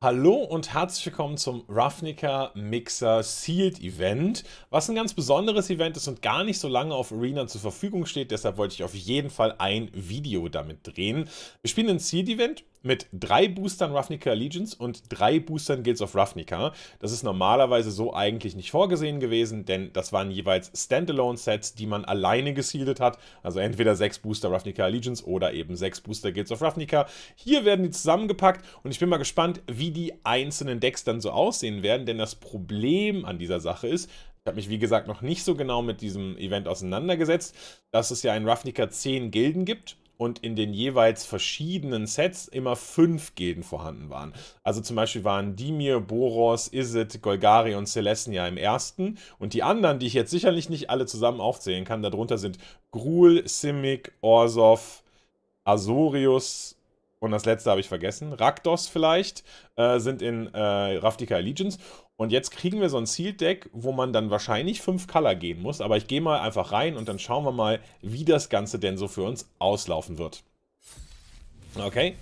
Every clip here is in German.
Hallo und herzlich willkommen zum Ravnica Mixer Sealed Event, was ein ganz besonderes Event ist und gar nicht so lange auf Arena zur Verfügung steht. Deshalb wollte ich auf jeden Fall ein Video damit drehen. Wir spielen ein Sealed Event mit 3 Boostern Ravnica Allegiance und 3 Boostern Guilds of Ravnica. Das ist normalerweise so eigentlich nicht vorgesehen gewesen, denn das waren jeweils Standalone-Sets, die man alleine gesealed hat. Also entweder 6 Booster Ravnica Allegiance oder eben 6 Booster Guilds of Ravnica. Hier werden die zusammengepackt und ich bin mal gespannt, wie die einzelnen Decks dann so aussehen werden, denn das Problem an dieser Sache ist, ich habe mich wie gesagt noch nicht so genau mit diesem Event auseinandergesetzt, dass es ja in Ravnica 10 Gilden gibt und in den jeweils verschiedenen Sets immer 5 Gilden vorhanden waren. Also zum Beispiel waren Dimir, Boros, Izzet, Golgari und Celestia im ersten und die anderen, die ich jetzt sicherlich nicht alle zusammen aufzählen kann, darunter sind Gruul, Simic, Orzhov, Azorius und das letzte habe ich vergessen, Rakdos vielleicht, sind in Ravnica Allegiance. Und jetzt kriegen wir so ein Sealed-Deck, wo man dann wahrscheinlich 5 Color gehen muss. Aber ich gehe mal einfach rein und dann schauen wir mal, wie das Ganze denn so für uns auslaufen wird. Okay.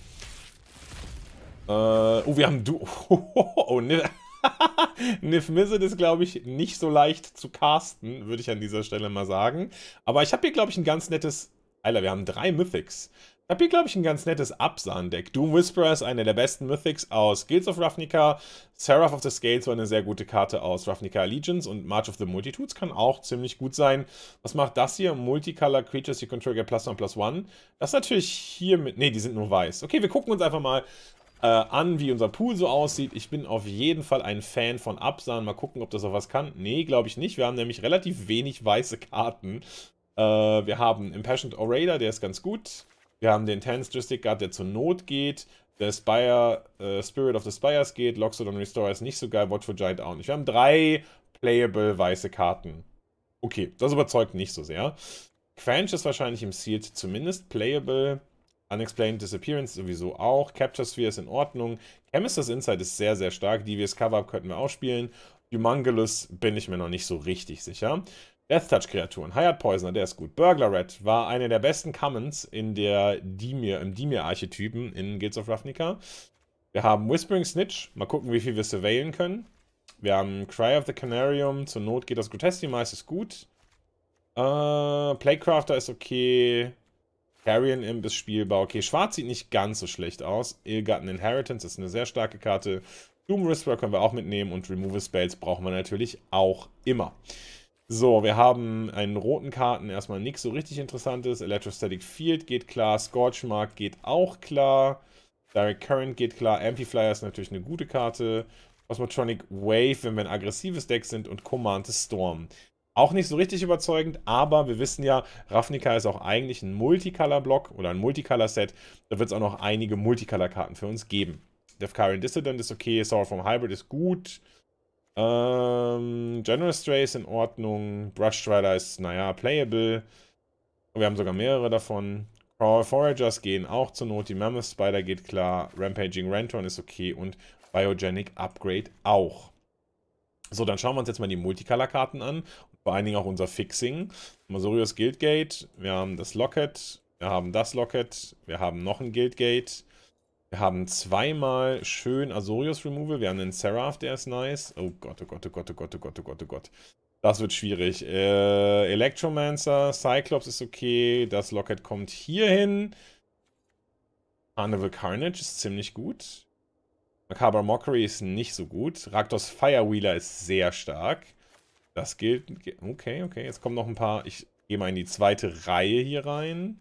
Oh, wir haben oh, Niv Mizzet ist, glaube ich, nicht so leicht zu casten, würde ich an dieser Stelle mal sagen. Aber ich habe hier, glaube ich, ein ganz nettes... Alter, wir haben 3 Mythics. Ich habe hier, glaube ich, ein ganz nettes Absahn-Deck. Doom Whisperer ist eine der besten Mythics aus Guilds of Ravnica. Seraph of the Scales war eine sehr gute Karte aus Ravnica Allegiance. Und March of the Multitudes kann auch ziemlich gut sein. Was macht das hier? Multicolor Creatures you control get +1/+1. Das ist natürlich hier mit... Ne, die sind nur weiß. Okay, wir gucken uns einfach mal an, wie unser Pool so aussieht. Ich bin auf jeden Fall ein Fan von Absahn. Mal gucken, ob das auch was kann. Nee, glaube ich nicht. Wir haben nämlich relativ wenig weiße Karten. Wir haben Impassioned Orator, der ist ganz gut. Wir haben den Tense Juristic Guard, der zur Not geht. Der Spirit of the Spires geht. Loxodon Restorer ist nicht so geil. Watchful Giant auch nicht. Wir haben 3 playable weiße Karten. Okay, das überzeugt nicht so sehr. Quench ist wahrscheinlich im Sealed zumindest playable. Unexplained Disappearance sowieso auch. Capture Sphere ist in Ordnung. Chemist's Insight ist sehr, sehr stark. Devious Cover-Up könnten wir auch spielen. Humongous bin ich mir noch nicht so richtig sicher. Death Touch Kreaturen. Hired Poisoner, der ist gut. Burglar Rat war eine der besten Commons in der im Dimir-Archetypen in Guilds of Ravnica. Wir haben Whispering Snitch. Mal gucken, wie viel wir surveillen können. Wir haben Cry of the Canarium. Zur Not geht das Grotestimized, ist gut. Plaguecrafter ist okay. Carrion Imp ist spielbar. Okay, Schwarz sieht nicht ganz so schlecht aus. Ill-Gotten Inheritance ist eine sehr starke Karte. Doom Whisperer können wir auch mitnehmen und Removal Spells brauchen wir natürlich auch immer. So, wir haben einen roten Karten, erstmal nichts so richtig Interessantes. Electrostatic Field geht klar, Scorch Mark geht auch klar. Direct Current geht klar, Amplifyer ist natürlich eine gute Karte. Cosmotronic Wave, wenn wir ein aggressives Deck sind und Command Storm. Auch nicht so richtig überzeugend, aber wir wissen ja, Ravnica ist auch eigentlich ein Multicolor-Block oder ein Multicolor-Set. Da wird es auch noch einige Multicolor-Karten für uns geben. Defkarian Dissident ist okay, Sour from Hybrid ist gut. General Stray ist in Ordnung. Brush Strider ist, naja, playable. Wir haben sogar mehrere davon. Crawl Foragers gehen auch zur Not. Die Mammoth Spider geht klar. Rampaging Renton ist okay. Und Biogenic Upgrade auch. So, dann schauen wir uns jetzt mal die Multicolor-Karten an. Und vor allen Dingen auch unser Fixing. Masorius Guildgate. Wir haben das Locket. Wir haben das Locket. Wir haben noch ein Guildgate. Wir haben zweimal schön Azorius Removal. Wir haben einen Seraph, der ist nice. Oh Gott, oh Gott, oh Gott, oh Gott, oh Gott, oh Gott, oh Gott. Das wird schwierig. Electromancer, Cyclops ist okay. Das Locket kommt hier hin. Carnival Carnage ist ziemlich gut. Macabre Mockery ist nicht so gut. Rakdos Firewheeler ist sehr stark. Das gilt. Okay, okay. Jetzt kommen noch ein paar. Ich gehe mal in die zweite Reihe hier rein.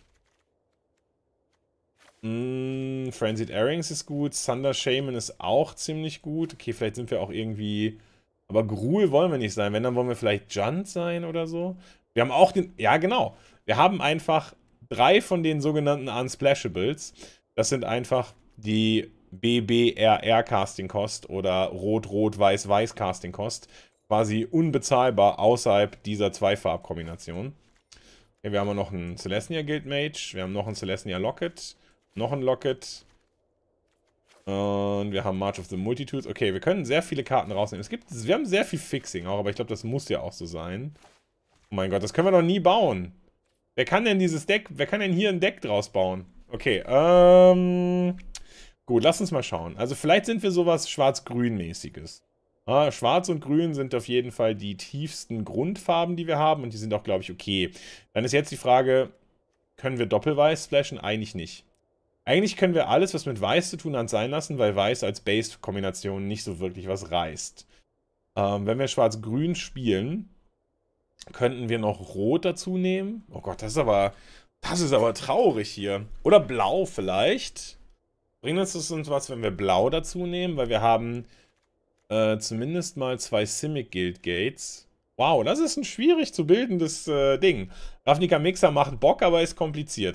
Frenzied Airings ist gut. Thunder Shaman ist auch ziemlich gut. Okay, vielleicht sind wir auch irgendwie... Aber Gruul wollen wir nicht sein. Wenn, dann wollen wir vielleicht Junt sein oder so. Wir haben auch den... Ja, genau. Wir haben einfach 3 von den sogenannten Unsplashables. Das sind einfach die BBRR Casting Cost oder Rot-Rot-Weiß-Weiß Casting Cost. Quasi unbezahlbar außerhalb dieser Zweifarbkombination. Okay, wir haben noch einen Celestia Guild Mage. Wir haben noch einen Celestia Locket. Noch ein Locket. Und wir haben March of the Multitudes. Okay, wir können sehr viele Karten rausnehmen. Wir haben sehr viel Fixing auch, aber ich glaube, das muss ja auch so sein. Oh mein Gott, das können wir doch nie bauen. Wer kann denn dieses Deck, wer kann denn hier ein Deck draus bauen? Okay, Gut, lass uns mal schauen. Also vielleicht sind wir sowas Schwarz-Grün-mäßiges. Schwarz und Grün sind auf jeden Fall die tiefsten Grundfarben, die wir haben. Und die sind auch, glaube ich, okay. Dann ist jetzt die Frage, können wir Doppelweiß splashen? Eigentlich nicht. Eigentlich können wir alles, was mit Weiß zu tun hat, sein lassen, weil Weiß als Base-Kombination nicht so wirklich was reißt. Wenn wir Schwarz-Grün spielen, könnten wir noch Rot dazu nehmen. Oh Gott, das ist aber traurig hier. Oder Blau vielleicht. Bringt uns was, wenn wir Blau dazu nehmen, weil wir haben zumindest mal 2 Simic Guild Gates. Wow, das ist ein schwierig zu bildendes Ding. Ravnica Mixer macht Bock, aber ist kompliziert.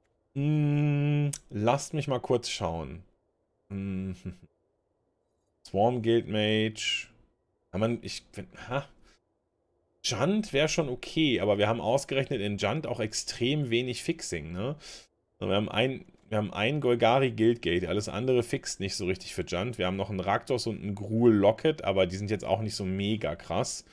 Lasst mich mal kurz schauen. Swarm Guild Mage. Junt wäre schon okay, aber wir haben ausgerechnet in Junt auch extrem wenig Fixing, ne? Wir haben ein Golgari Guildgate, alles andere fixt nicht so richtig für Junt. Wir haben noch einen Raktos und einen Gruul Locket, aber die sind jetzt auch nicht so mega krass.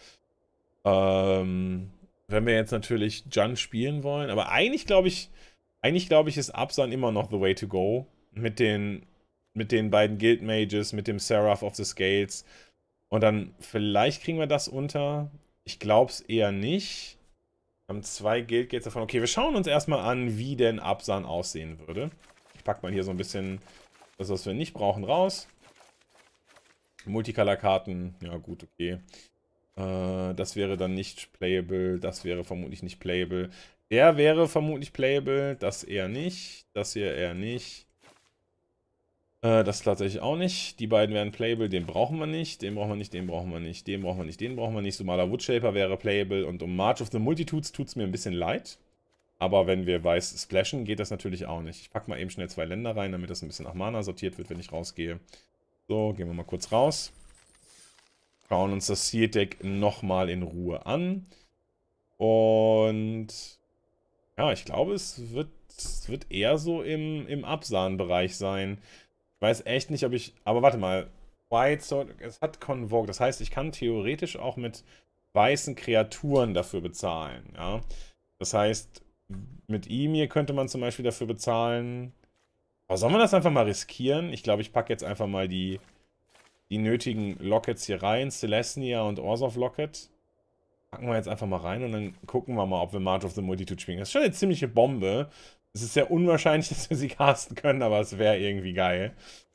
Wenn wir jetzt natürlich Junt spielen wollen, aber eigentlich glaube ich, ist Absan immer noch the way to go. Mit den beiden Guild Mages, mit dem Seraph of the Scales. Und dann vielleicht kriegen wir das unter. Ich glaube es eher nicht. Wir haben 2 Guild-Gates davon. Okay, wir schauen uns erstmal an, wie denn Absan aussehen würde. Ich packe mal hier so ein bisschen das, was wir nicht brauchen, raus. Multicolor-Karten, ja gut, okay. Das wäre dann nicht playable. Das wäre vermutlich nicht playable. Der wäre vermutlich playable. Das eher nicht. Das hier eher nicht. Das tatsächlich auch nicht. Die beiden wären playable, den brauchen wir nicht. Den brauchen wir nicht, den brauchen wir nicht, den brauchen wir nicht, den brauchen wir nicht. Sumaler Woodshaper wäre playable und um March of the Multitudes tut es mir ein bisschen leid. Aber wenn wir weiß splashen, geht das natürlich auch nicht. Ich packe mal eben schnell 2 Länder rein, damit das ein bisschen nach Mana sortiert wird, wenn ich rausgehe. So, gehen wir mal kurz raus. Schauen uns das Sealed Deck nochmal in Ruhe an. Und ja, ich glaube, es wird eher so im Absahnbereich sein. Ich weiß echt nicht, ob ich... Aber warte mal. White Sword, es hat Convoke. Das heißt, ich kann theoretisch auch mit weißen Kreaturen dafür bezahlen. Ja? Das heißt, mit ihm hier könnte man zum Beispiel dafür bezahlen... Aber sollen wir das einfach mal riskieren? Ich glaube, ich packe jetzt einfach mal die nötigen Lockets hier rein. Celestia und Orzhov Locket. Packen wir jetzt einfach mal rein und dann gucken wir mal, ob wir March of the Multitude spielen. Das ist schon eine ziemliche Bombe. Es ist sehr unwahrscheinlich, dass wir sie casten können, aber es wäre irgendwie geil.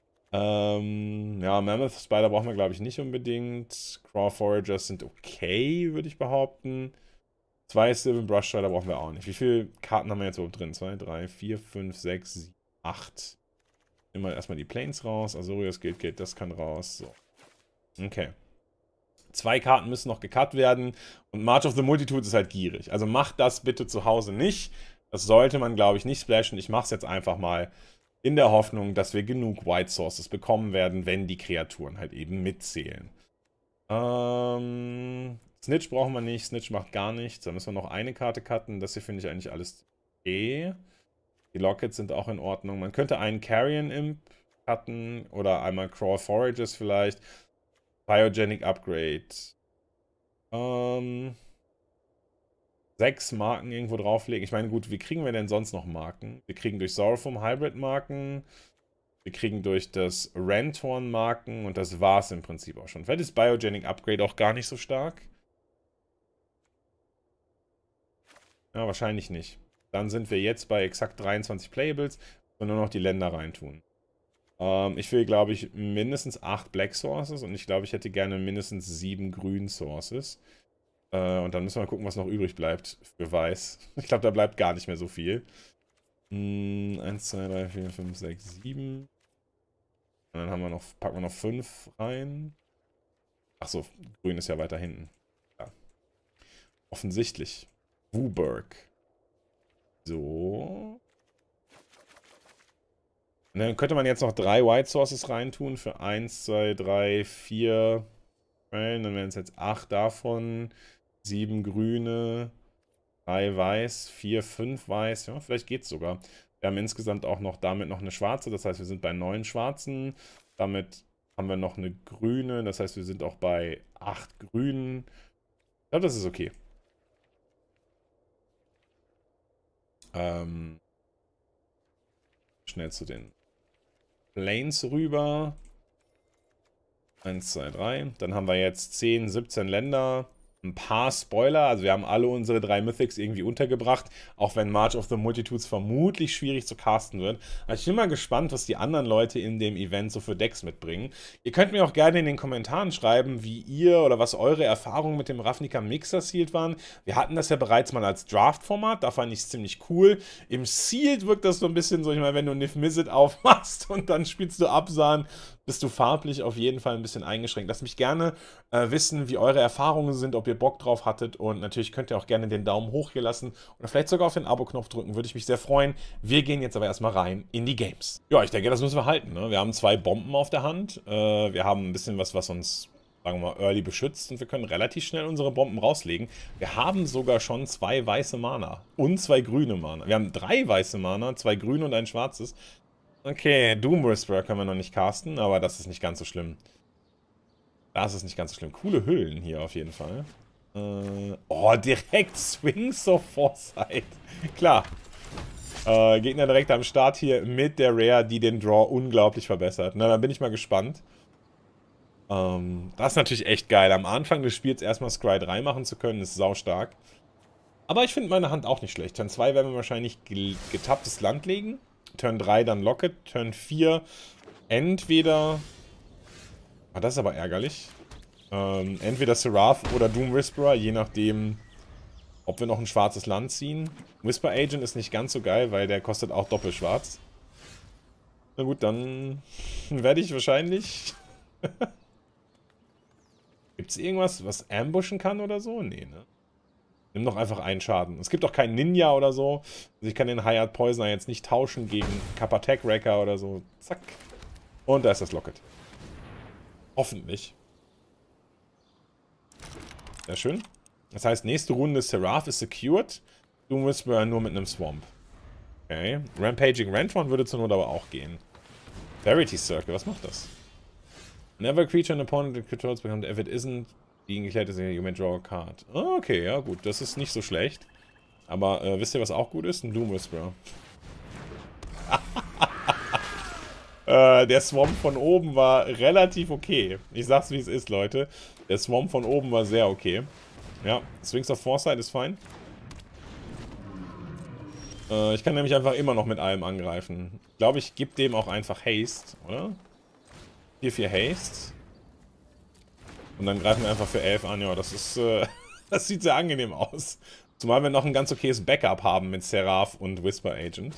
Ja, Mammoth Spider brauchen wir, glaube ich, nicht unbedingt. Craw Foragers sind okay, würde ich behaupten. 2 Sylvan Brush Strider brauchen wir auch nicht. Wie viele Karten haben wir jetzt überhaupt drin? 2, 3, 4, 5, 6, 7, 8. Nehmen wir erstmal die Planes raus. Azorius Guildgate, das kann raus. So. Okay. 2 Karten müssen noch gecut werden. Und March of the Multitudes ist halt gierig. Also macht das bitte zu Hause nicht. Das sollte man, glaube ich, nicht splashen. Ich mache es jetzt einfach mal in der Hoffnung, dass wir genug White Sources bekommen werden, wenn die Kreaturen halt eben mitzählen. Snitch brauchen wir nicht. Snitch macht gar nichts. Da müssen wir noch eine Karte cutten. Das hier finde ich eigentlich alles okay. Die Lockets sind auch in Ordnung. Man könnte einen Carrion Imp cutten oder einmal Crawl Forages vielleicht. Biogenic Upgrade. 6 Marken irgendwo drauflegen. Ich meine, gut, wie kriegen wir denn sonst noch Marken? Wir kriegen durch Sorrowful Hybrid Marken. Wir kriegen durch das Renthorn Marken. Und das war es im Prinzip auch schon. Vielleicht ist Biogenic Upgrade auch gar nicht so stark. Ja, wahrscheinlich nicht. Dann sind wir jetzt bei exakt 23 Playables und nur noch die Länder reintun. Ich will, glaube ich, mindestens 8 Black Sources und ich glaube, ich hätte gerne mindestens 7 Grün Sources. Und dann müssen wir mal gucken, was noch übrig bleibt für Weiß. Ich glaube, da bleibt gar nicht mehr so viel. 1, 2, 3, 4, 5, 6, 7. Und dann haben wir noch, packen wir noch 5 rein. Achso, Grün ist ja weiter hinten. Ja. Offensichtlich. Wooburg. So. Und dann könnte man jetzt noch 3 White Sources reintun für 1, 2, 3, 4 Quellen. Dann wären es jetzt 8 davon. 7 grüne, 3 weiß, 4, 5 weiß. Ja, vielleicht geht es sogar. Wir haben insgesamt auch noch damit noch eine schwarze. Das heißt, wir sind bei 9 schwarzen. Damit haben wir noch eine grüne. Das heißt, wir sind auch bei 8 grünen. Ich glaube, das ist okay. Schnell zu den Planes rüber. 1, 2, 3. Dann haben wir jetzt 10, 17 Länder. Ein paar Spoiler, also wir haben alle unsere 3 Mythics irgendwie untergebracht, auch wenn March of the Multitudes vermutlich schwierig zu casten wird. Also ich bin mal gespannt, was die anderen Leute in dem Event so für Decks mitbringen. Ihr könnt mir auch gerne in den Kommentaren schreiben, wie ihr oder was eure Erfahrungen mit dem Ravnica Mixer Sealed waren. Wir hatten das ja bereits mal als Draft-Format, da fand ich es ziemlich cool. Im Sealed wirkt das so ein bisschen so, ich meine, wenn du Niv Mizzet aufmachst und dann spielst du Abzahn, bist du farblich auf jeden Fall ein bisschen eingeschränkt. Lasst mich gerne wissen, wie eure Erfahrungen sind, ob ihr Bock drauf hattet. Und natürlich könnt ihr auch gerne den Daumen hoch hier lassen oder vielleicht sogar auf den Abo-Knopf drücken. Würde ich mich sehr freuen. Wir gehen jetzt aber erstmal rein in die Games. Ja, ich denke, das müssen wir halten. Ne? Wir haben 2 Bomben auf der Hand. Wir haben ein bisschen was uns, sagen wir mal, early beschützt. Und wir können relativ schnell unsere Bomben rauslegen. Wir haben sogar schon 2 weiße Mana und 2 grüne Mana. Wir haben 3 weiße Mana, 2 grüne und ein schwarzes. Okay, Doom Whisperer können wir noch nicht casten, aber das ist nicht ganz so schlimm. Das ist nicht ganz so schlimm. Coole Hüllen hier auf jeden Fall. Oh, direkt Swings of Foresight. Klar. Gegner direkt am Start hier mit der Rare, die den Draw unglaublich verbessert. Na, dann bin ich mal gespannt. Das ist natürlich echt geil. Am Anfang des Spiels erstmal Scry 3 machen zu können, ist saustark. Aber ich finde meine Hand auch nicht schlecht. Turn 2 werden wir wahrscheinlich getapptes Land legen. Turn 3 dann Locket. Turn 4 entweder... Ah, das ist aber ärgerlich. Entweder Seraph oder Doom Whisperer, je nachdem, ob wir noch ein schwarzes Land ziehen. Whisper Agent ist nicht ganz so geil, weil der kostet auch doppelschwarz. Na gut, dann werde ich wahrscheinlich... Gibt es irgendwas, was ambushen kann oder so? Nee, ne? Nimm doch einfach einen Schaden. Es gibt auch keinen Ninja oder so. Also ich kann den Hired Poisoner jetzt nicht tauschen gegen Kappa Tech Wrecker oder so. Zack. Und da ist das Locket. Hoffentlich. Sehr schön. Das heißt, nächste Runde Seraph ist secured. Doom Whisperer nur mit einem Swamp. Okay. Rampaging Rantron würde zur Not aber auch gehen. Verity Circle, was macht das? Never creature an opponent that controls becomes if it isn't being declared as you may draw a card. Okay, ja gut, das ist nicht so schlecht. Aber wisst ihr, was auch gut ist? Ein Doom Whisperer. Der Swamp von oben war relativ okay. Ich sag's wie es ist, Leute. Der Swamp von oben war sehr okay. Ja, Swings of Foresight ist fein. Ich kann nämlich einfach immer noch mit allem angreifen. Ich glaube, ich gebe dem auch einfach Haste, oder? 4 Haste. Und dann greifen wir einfach für 11 an. Ja, das ist, das sieht sehr angenehm aus. Zumal wir noch ein ganz okayes Backup haben mit Seraph und Whisper Agent.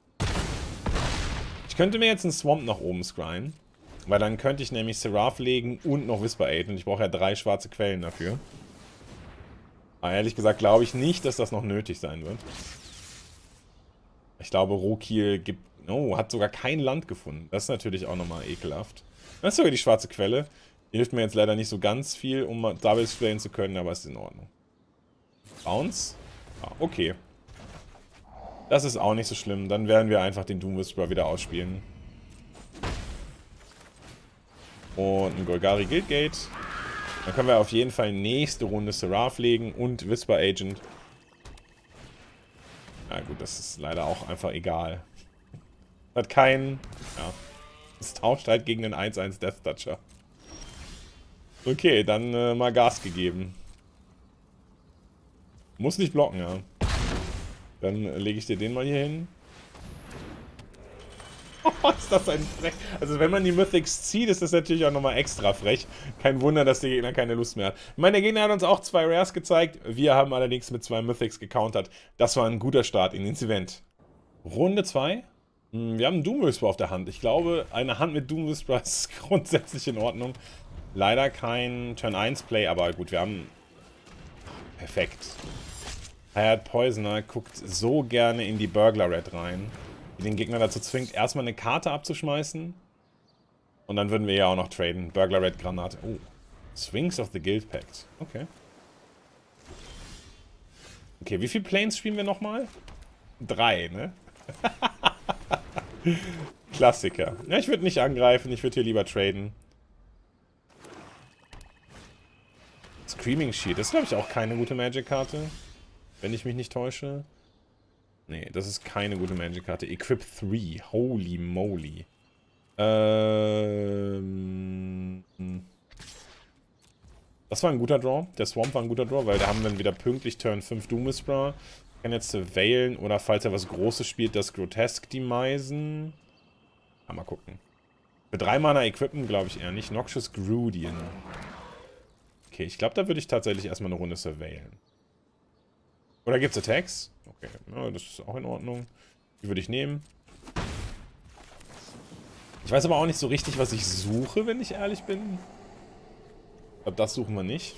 Ich könnte mir jetzt einen Swamp nach oben scryen. Weil dann könnte ich nämlich Seraph legen und noch Whisper Agent. Ich brauche ja 3 schwarze Quellen dafür. Aber ehrlich gesagt glaube ich nicht, dass das noch nötig sein wird. Ich glaube, Rokil gibt... Oh, hat sogar kein Land gefunden. Das ist natürlich auch nochmal ekelhaft. Das ist sogar die schwarze Quelle. Die hilft mir jetzt leider nicht so ganz viel, um Double sprayen zu können, aber es ist in Ordnung. Bounce? Ah, okay. Das ist auch nicht so schlimm. Dann werden wir einfach den Doom Whisperer wieder ausspielen. Und ein Golgari Guildgate. Dann können wir auf jeden Fall nächste Runde Seraph legen und Whisper Agent. Na gut, das ist leider auch einfach egal. Hat keinen... Ja. Es tauscht halt gegen den 1-1 Death Toucher. Okay, dann mal Gas gegeben. Muss nicht blocken, ja. Dann lege ich dir den mal hier hin. Oh, ist das ein frech. Also wenn man die Mythics zieht, ist das natürlich auch nochmal extra frech. Kein Wunder, dass der Gegner keine Lust mehr hat. Ich meine, der Gegner hat uns auch 2 Rares gezeigt. Wir haben allerdings mit 2 Mythics gecountert. Das war ein guter Start in ins Event. Runde 2. Wir haben einen Doom Whisperer auf der Hand. Ich glaube, eine Hand mit Doom Whisperer ist grundsätzlich in Ordnung. Leider kein Turn 1 Play, aber gut, wir haben... Perfekt. Hired Poisoner guckt so gerne in die Burglar Red rein, die den Gegner dazu zwingt, erstmal eine Karte abzuschmeißen. Und dann würden wir ja auch noch traden. Burglar Red Granate. Oh. Swings of the Guild Pact. Okay. Okay, wie viele Planes spielen wir nochmal? 3, ne? Klassiker. Ja, ich würde nicht angreifen, ich würde hier lieber traden. Screaming Shield, das ist glaube ich auch keine gute Magic-Karte. Wenn ich mich nicht täusche. Nee, das ist keine gute Magic-Karte. Equip 3, holy moly. Das war ein guter Draw. Der Swamp war ein guter Draw, weil da haben wir dann wieder pünktlich Turn 5 Doom Whisperer. Kann jetzt surveilen oder falls er was Großes spielt, das Grotesque demisen. Mal gucken. Für 3 Mana equippen, glaube ich eher nicht. Noxious Grudian. Okay, ich glaube, da würde ich tatsächlich erstmal eine Runde surveilen. Oder gibt es Attacks? Okay, ja, das ist auch in Ordnung. Die würde ich nehmen. Ich weiß aber auch nicht so richtig, was ich suche, wenn ich ehrlich bin. Ich glaube, das suchen wir nicht.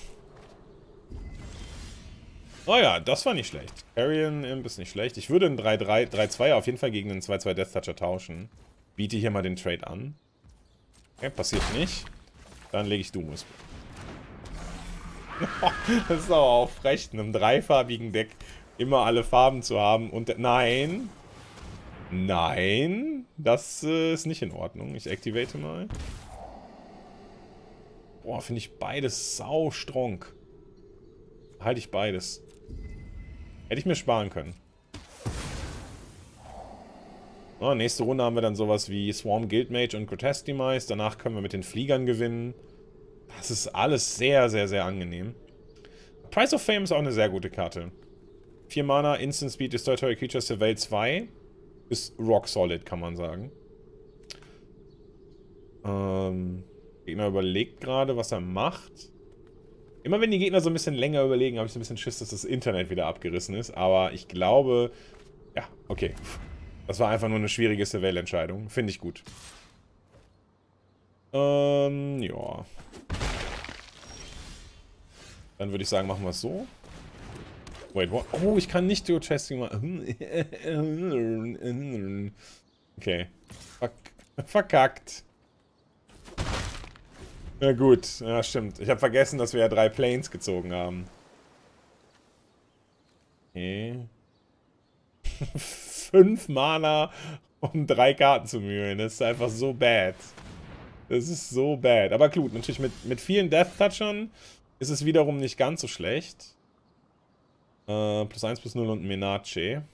Oh ja, das war nicht schlecht. Carrion Imp ist nicht schlecht. Ich würde einen 3-2 auf jeden Fall gegen einen 2-2 Death Toucher tauschen. Biete hier mal den Trade an. Okay, passiert nicht. Dann lege ich Doom Whisper. Das ist aber auch frech, in einem dreifarbigen Deck immer alle Farben zu haben. Und nein. Nein. Das ist nicht in Ordnung. Ich activate mal. Boah, finde ich beides sau strong. Halte ich beides. Hätte ich mir sparen können. Oh, nächste Runde haben wir dann sowas wie Swarm Guildmage und Grotesque Demise. Danach können wir mit den Fliegern gewinnen. Das ist alles sehr, sehr, sehr angenehm. Price of Fame ist auch eine sehr gute Karte. 4 Mana, Instant Speed, Destroy Target Creature, Surveil 2. Ist rock solid, kann man sagen. Gegner überlegt gerade, was er macht. Immer wenn die Gegner so ein bisschen länger überlegen, habe ich so ein bisschen Schiss, dass das Internet wieder abgerissen ist. Aber ich glaube... Ja, okay. Das war einfach nur eine schwierige Surveil-Entscheidung. Finde ich gut. Ja. Dann würde ich sagen, machen wir es so. Wait, what? Oh, ich kann nicht Geochesting machen. Okay. Verkackt. Ja gut, ja stimmt. Ich habe vergessen, dass wir ja 3 Planes gezogen haben. Okay. 5 Mana, um 3 Karten zu mühlen. Das ist einfach so bad. Das ist so bad. Aber gut, natürlich mit vielen Death Touchern ist es wiederum nicht ganz so schlecht. +1, +0 und Menace.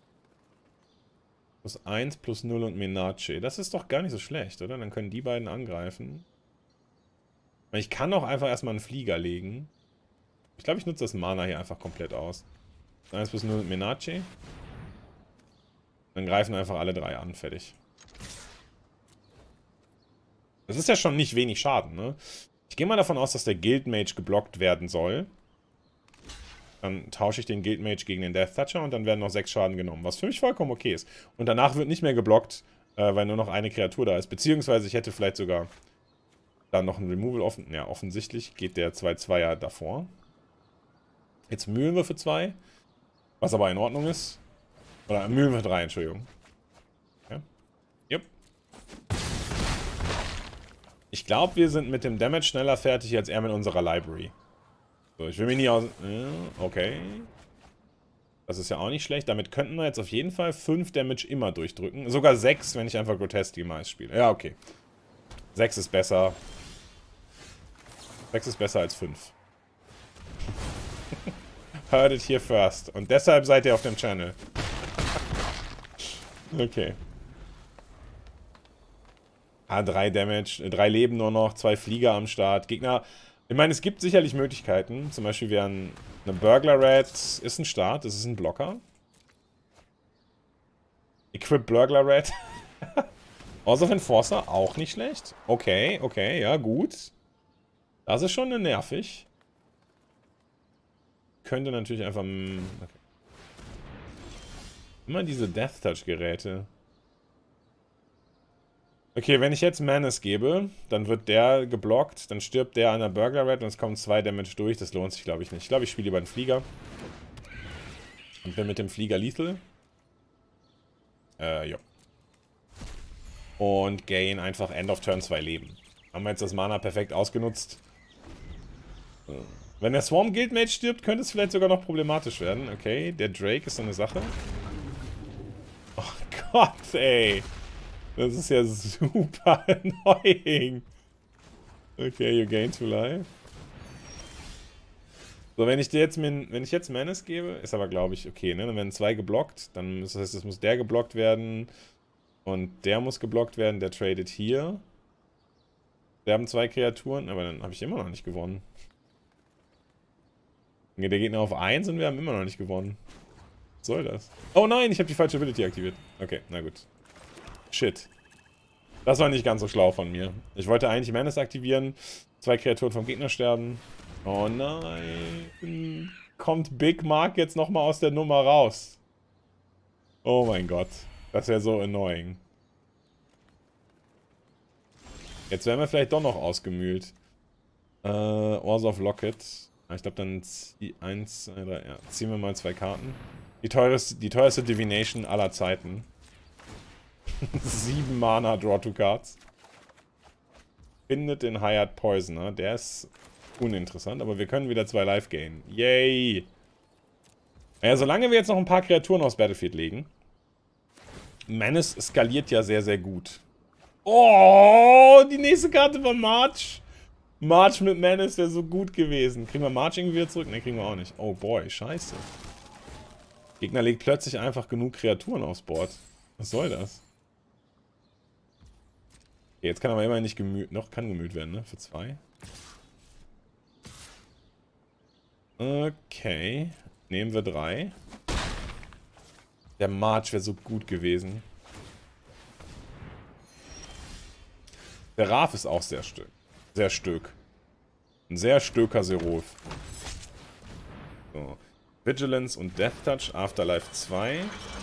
+1, +0 und Menace. Das ist doch gar nicht so schlecht, oder? Dann können die beiden angreifen. Ich kann auch einfach erstmal einen Flieger legen. Ich glaube, ich nutze das Mana hier einfach komplett aus. 1 +0 und Menace. Dann greifen einfach alle 3 an. Fertig. Das ist ja schon nicht wenig Schaden, ne? Ich gehe mal davon aus, dass der Guildmage geblockt werden soll. Dann tausche ich den Guildmage gegen den Death Toucher und dann werden noch 6 Schaden genommen. Was für mich vollkommen okay ist. Und danach wird nicht mehr geblockt, weil nur noch eine Kreatur da ist. Beziehungsweise ich hätte vielleicht sogar dann noch ein Removal offen. Ja, offensichtlich geht der 2-2er davor. Jetzt mühlen wir für 2. Was aber in Ordnung ist. Oder mühlen wir für 3, Entschuldigung. Ja. Yep. Ich glaube, wir sind mit dem Damage schneller fertig als er mit unserer Library. So, ich will mich nie aus... Okay. Das ist ja auch nicht schlecht. Damit könnten wir jetzt auf jeden Fall 5 Damage immer durchdrücken. Sogar 6, wenn ich einfach Grotesque Demise spiele. Ja, okay. 6 ist besser. 6 ist besser als 5. Heard it here first. Und deshalb seid ihr auf dem Channel. Okay. 3 Damage, 3 Leben nur noch, 2 Flieger am Start. Gegner... Ich meine, es gibt sicherlich Möglichkeiten. Zum Beispiel wären eine Burglar Rat ist ein Start, das ist ein Blocker. Equip Burglar Rat. House of Enforcer, auch nicht schlecht. Okay, okay, ja, gut. Das ist schon nervig. Könnte natürlich einfach... Okay. Immer diese Death Touch Geräte. Okay, wenn ich jetzt Menace gebe, dann wird der geblockt, dann stirbt der an der Burglar Rat und es kommen 2 Damage durch. Das lohnt sich, glaube ich, nicht. Ich glaube, ich spiele lieber einen Flieger. Und bin mit dem Flieger lethal. Ja. Und gain einfach End of Turn 2 Leben. Haben wir jetzt das Mana perfekt ausgenutzt. Wenn der Swarm Guildmage stirbt, könnte es vielleicht sogar noch problematisch werden. Okay, der Drake ist so eine Sache. Oh Gott, ey. Das ist ja super annoying. Okay, you gain 2 life. So, wenn ich jetzt Menace gebe, ist aber, glaube ich, okay, ne? Dann werden 2 geblockt. Dann das heißt, es muss der geblockt werden. Und der muss geblockt werden, der tradet hier. Wir haben 2 Kreaturen, aber dann habe ich immer noch nicht gewonnen. Der Gegner auf 1 und wir haben immer noch nicht gewonnen. Was soll das? Oh nein, ich habe die falsche Ability aktiviert. Okay, na gut. Shit. Das war nicht ganz so schlau von mir. Ich wollte eigentlich Menace aktivieren. 2 Kreaturen vom Gegner sterben. Oh nein. Kommt Big Mark jetzt nochmal aus der Nummer raus? Oh mein Gott. Das wäre so annoying. Jetzt werden wir vielleicht doch noch ausgemühlt. Oars of Locket. Ich glaube, dann 1, 2, 3, ja. Ziehen wir mal 2 Karten. Die teuerste Divination aller Zeiten. 7 Mana, Draw 2 Cards. Findet den Hired Poisoner. Der ist uninteressant, aber wir können wieder 2 Life gainen. Yay! Naja, solange wir jetzt noch ein paar Kreaturen aufs Battlefield legen. Menace skaliert ja sehr, sehr gut. Oh, die nächste Karte war March. March mit Menace wäre so gut gewesen. Kriegen wir March irgendwie wieder zurück? Ne, kriegen wir auch nicht. Oh boy, scheiße. Gegner legt plötzlich einfach genug Kreaturen aufs Board. Was soll das? Okay, jetzt kann aber immerhin nicht gemüht. Noch kann gemüht werden, ne? Für 2. Okay. Nehmen wir 3. Der March wäre so gut gewesen. Der Raf ist auch sehr stark. Sehr stark. Ein sehr stöker Serolf. So. Vigilance und Death Touch, Afterlife 2.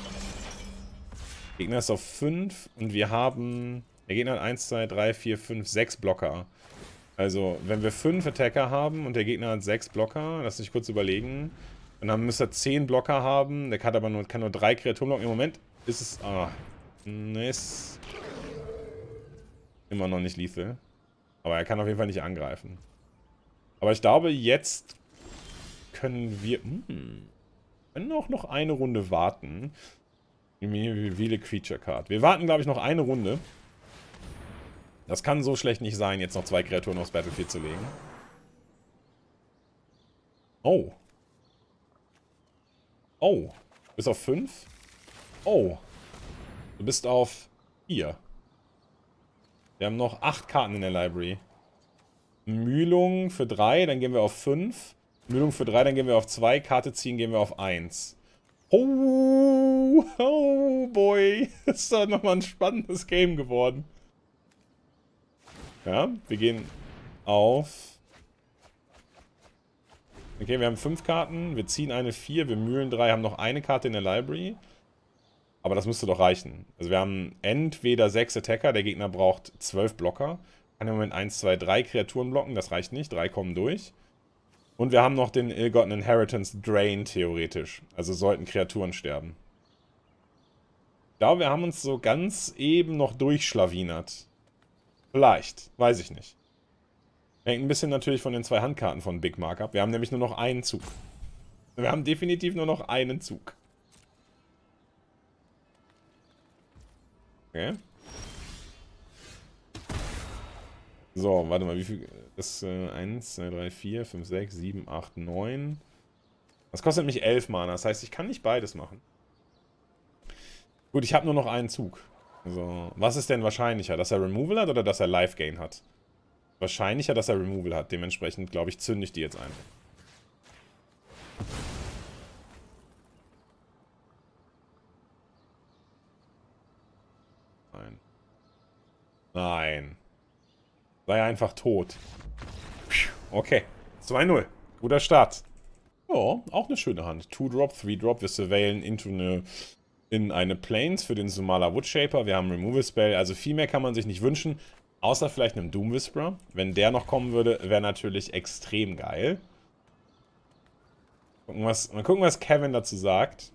Gegner ist auf 5 und wir haben... Der Gegner hat 1, 2, 3, 4, 5, 6 Blocker. Also, wenn wir 5 Attacker haben und der Gegner hat 6 Blocker, lass mich kurz überlegen, dann müsste er 10 Blocker haben. Der kann aber nur 3 Kreaturen blocken. Im Moment ist es... Ah, ist immer noch nicht lethal. Aber er kann auf jeden Fall nicht angreifen. Aber ich glaube, jetzt können wir... können auch noch eine Runde warten. Reveal a Creature Card. Wir warten, glaube ich, noch eine Runde. Das kann so schlecht nicht sein, jetzt noch 2 Kreaturen aufs Battlefield zu legen. Oh. Oh. Du bist auf 5? Oh. Du bist auf 4. Wir haben noch 8 Karten in der Library. Mühlung für 3, dann gehen wir auf 5. Mühlung für 3, dann gehen wir auf 2. Karte ziehen, gehen wir auf 1. Oh, oh boy. Das ist doch nochmal ein spannendes Game geworden. Ja, wir gehen auf... Okay, wir haben 5 Karten. Wir ziehen eine 4, wir mühlen 3, haben noch eine Karte in der Library. Aber das müsste doch reichen. Also wir haben entweder 6 Attacker, der Gegner braucht 12 Blocker. Kann im Moment 1, 2, 3 Kreaturen blocken, das reicht nicht. 3 kommen durch. Und wir haben noch den Ill-Gotten Inheritance Drain, theoretisch. Also sollten Kreaturen sterben. Ich glaube, wir haben uns so ganz eben noch durchschlawinert. Vielleicht, weiß ich nicht. Hängt ein bisschen natürlich von den 2 Handkarten von Big Mark ab. Wir haben nämlich nur noch einen Zug. Wir haben definitiv nur noch einen Zug. Okay. So, warte mal, wie viel... Das ist 1, 2, 3, 4, 5, 6, 7, 8, 9. Das kostet mich 11 Mana. Das heißt, ich kann nicht beides machen. Gut, ich habe nur noch einen Zug. Also, was ist denn wahrscheinlicher? Dass er Removal hat oder dass er Life Gain hat? Wahrscheinlicher, dass er Removal hat. Dementsprechend, glaube ich, zünde ich die jetzt einfach. Nein. Nein. Sei einfach tot. Okay. 2-0. Guter Start. Ja, auch eine schöne Hand. 2-Drop, 3-Drop. Wir surveillen in eine Plains für den Sumala Woodshaper. Wir haben Removal Spell. Also viel mehr kann man sich nicht wünschen. Außer vielleicht einem Doom Whisperer. Wenn der noch kommen würde, wäre natürlich extrem geil. Mal gucken, was Kevin dazu sagt.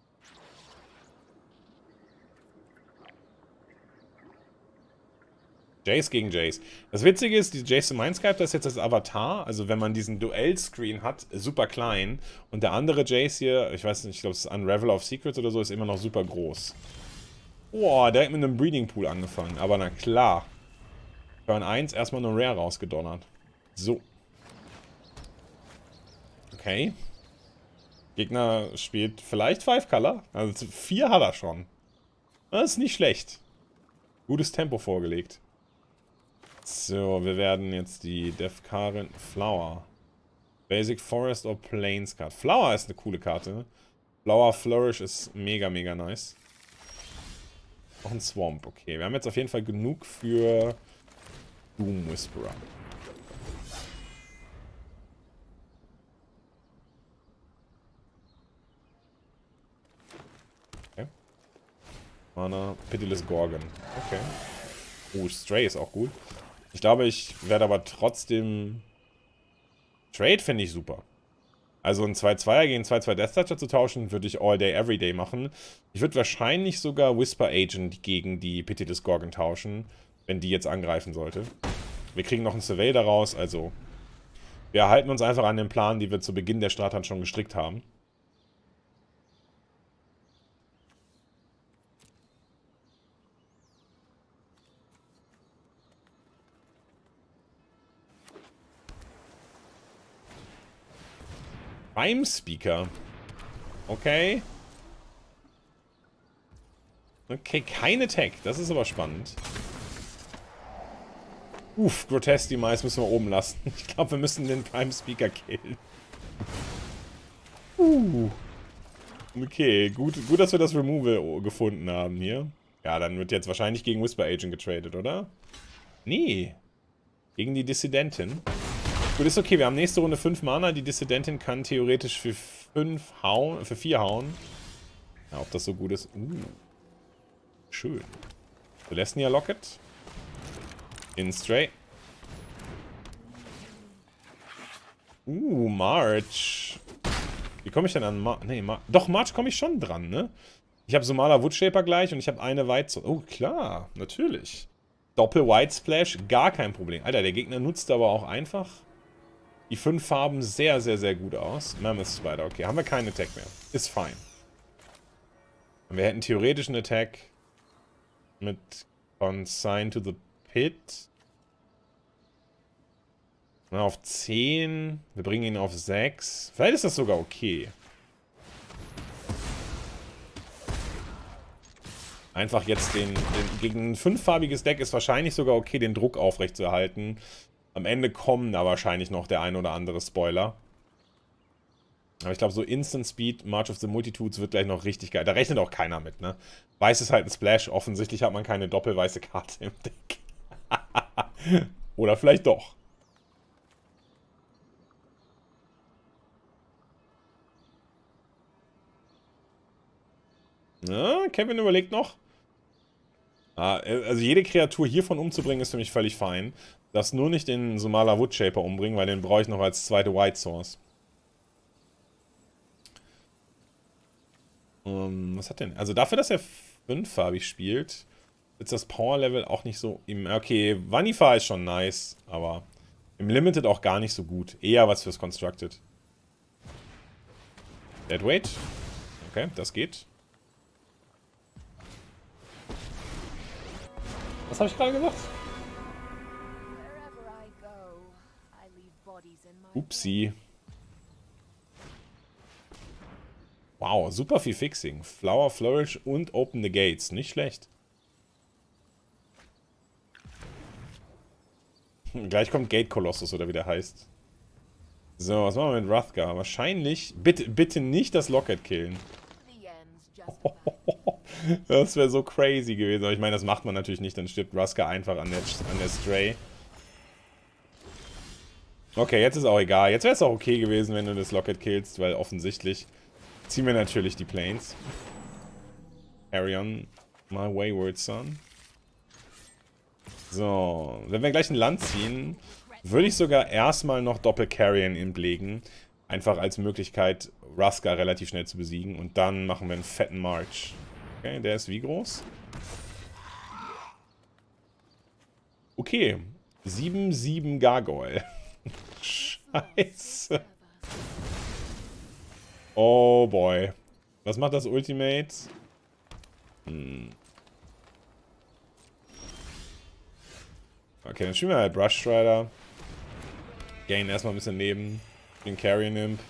Jace gegen Jace. Das Witzige ist, die Jace Mindscape, das ist jetzt das Avatar. Also wenn man diesen Duell-Screen hat, super klein. Und der andere Jace hier, ich weiß nicht, ich glaube es ist Unravel of Secrets oder so, ist immer noch super groß. Boah, der hat mit einem Breeding Pool angefangen. Aber na klar. Turn 1 erstmal eine Rare rausgedonnert. So. Okay. Gegner spielt vielleicht 5 Color. Also 4 hat er schon. Das ist nicht schlecht. Gutes Tempo vorgelegt. So, wir werden jetzt die Defkarin Flower. Basic Forest or Plains Card. Flower ist eine coole Karte. Flower Flourish ist mega, mega nice. Auch ein Swamp, okay. Wir haben jetzt auf jeden Fall genug für Doom Whisperer. Okay. Mana, Pitiless Gorgon. Okay. Stray ist auch gut. Ich glaube, ich werde aber trotzdem... Trade finde ich super. Also ein 2-2er gegen 2-2 Death Toucher zu tauschen, würde ich All Day, Every Day machen. Ich würde wahrscheinlich sogar Whisper Agent gegen die Pitiless Gorgon tauschen, wenn die jetzt angreifen sollte. Wir kriegen noch einen Survey daraus, also... Wir halten uns einfach an den Plan, die wir zu Beginn der Starthand schon gestrickt haben. Prime Speaker. Okay. Okay, kein Attack. Das ist aber spannend. Grotesque Demise müssen wir oben lassen. Ich glaube, wir müssen den Prime Speaker killen. Okay, gut, dass wir das Removal gefunden haben hier. Ja, dann wird jetzt wahrscheinlich gegen Whisper Agent getradet, oder? Nee. Gegen die Dissidentin. Gut, ist okay. Wir haben nächste Runde 5 Mana. Die Dissidentin kann theoretisch für 4 hauen. Ja, ob das so gut ist. Schön. Celestia Locket. In Stray. March. Wie komme ich denn an March? Nee, doch, March komme ich schon dran, ne? Ich habe Somala Woodshaper gleich und ich habe eine White... Oh, klar. Natürlich. Doppel White Splash. Gar kein Problem. Alter, der Gegner nutzt aber auch einfach... Die 5 Farben sehr, sehr, sehr gut aus. Mammoth Spider, okay. Haben wir keinen Attack mehr. Ist fein. Und wir hätten theoretisch einen Attack mit Consign to the Pit. Na, auf 10. Wir bringen ihn auf 6. Vielleicht ist das sogar okay. Einfach jetzt gegen ein 5-farbiges Deck ist wahrscheinlich sogar okay, den Druck aufrechtzuerhalten. Am Ende kommen da wahrscheinlich noch der ein oder andere Spoiler. Aber ich glaube, so Instant Speed, March of the Multitudes wird gleich noch richtig geil. Da rechnet auch keiner mit, ne? Weiß ist halt ein Splash. Offensichtlich hat man keine doppelweiße Karte im Deck. Oder vielleicht doch. Na, Kevin überlegt noch. Also jede Kreatur hiervon umzubringen ist für mich völlig fein. Darfst nur nicht den Somala Woodshaper umbringen, weil den brauche ich noch als zweite White Source. Was hat denn? Also dafür, dass er 5-farbig spielt, ist das Power-Level auch nicht so... Okay, Vanifa ist schon nice, aber im Limited auch gar nicht so gut. Eher was fürs Constructed. Deadweight. Okay, das geht. Was habe ich gerade gesagt? Upsi. Wow, super viel Fixing. Flower, Flourish und Open the Gates. Nicht schlecht. Gleich kommt Gate Colossus oder wie der heißt. So, was machen wir mit Wrathgar? Wahrscheinlich... Bitte nicht das Locket killen. Das wäre so crazy gewesen. Aber ich meine, das macht man natürlich nicht. Dann stirbt Wrathgar einfach an der Stray. Okay, jetzt ist auch egal. Jetzt wäre es auch okay gewesen, wenn du das Locket killst, weil offensichtlich ziehen wir natürlich die Plains. Carry on, my wayward son. So, wenn wir gleich ein Land ziehen, würde ich sogar erstmal noch Doppel-Carrion inlegen. Einfach als Möglichkeit, Wrathgar relativ schnell zu besiegen. Und dann machen wir einen fetten March. Okay, der ist wie groß? Okay, 7-7 Gargoyle. Scheiße. Oh boy. Was macht das Ultimate? Okay, dann spielen wir halt Brush Strider. Gain erstmal ein bisschen Leben. Den Carrion Imp.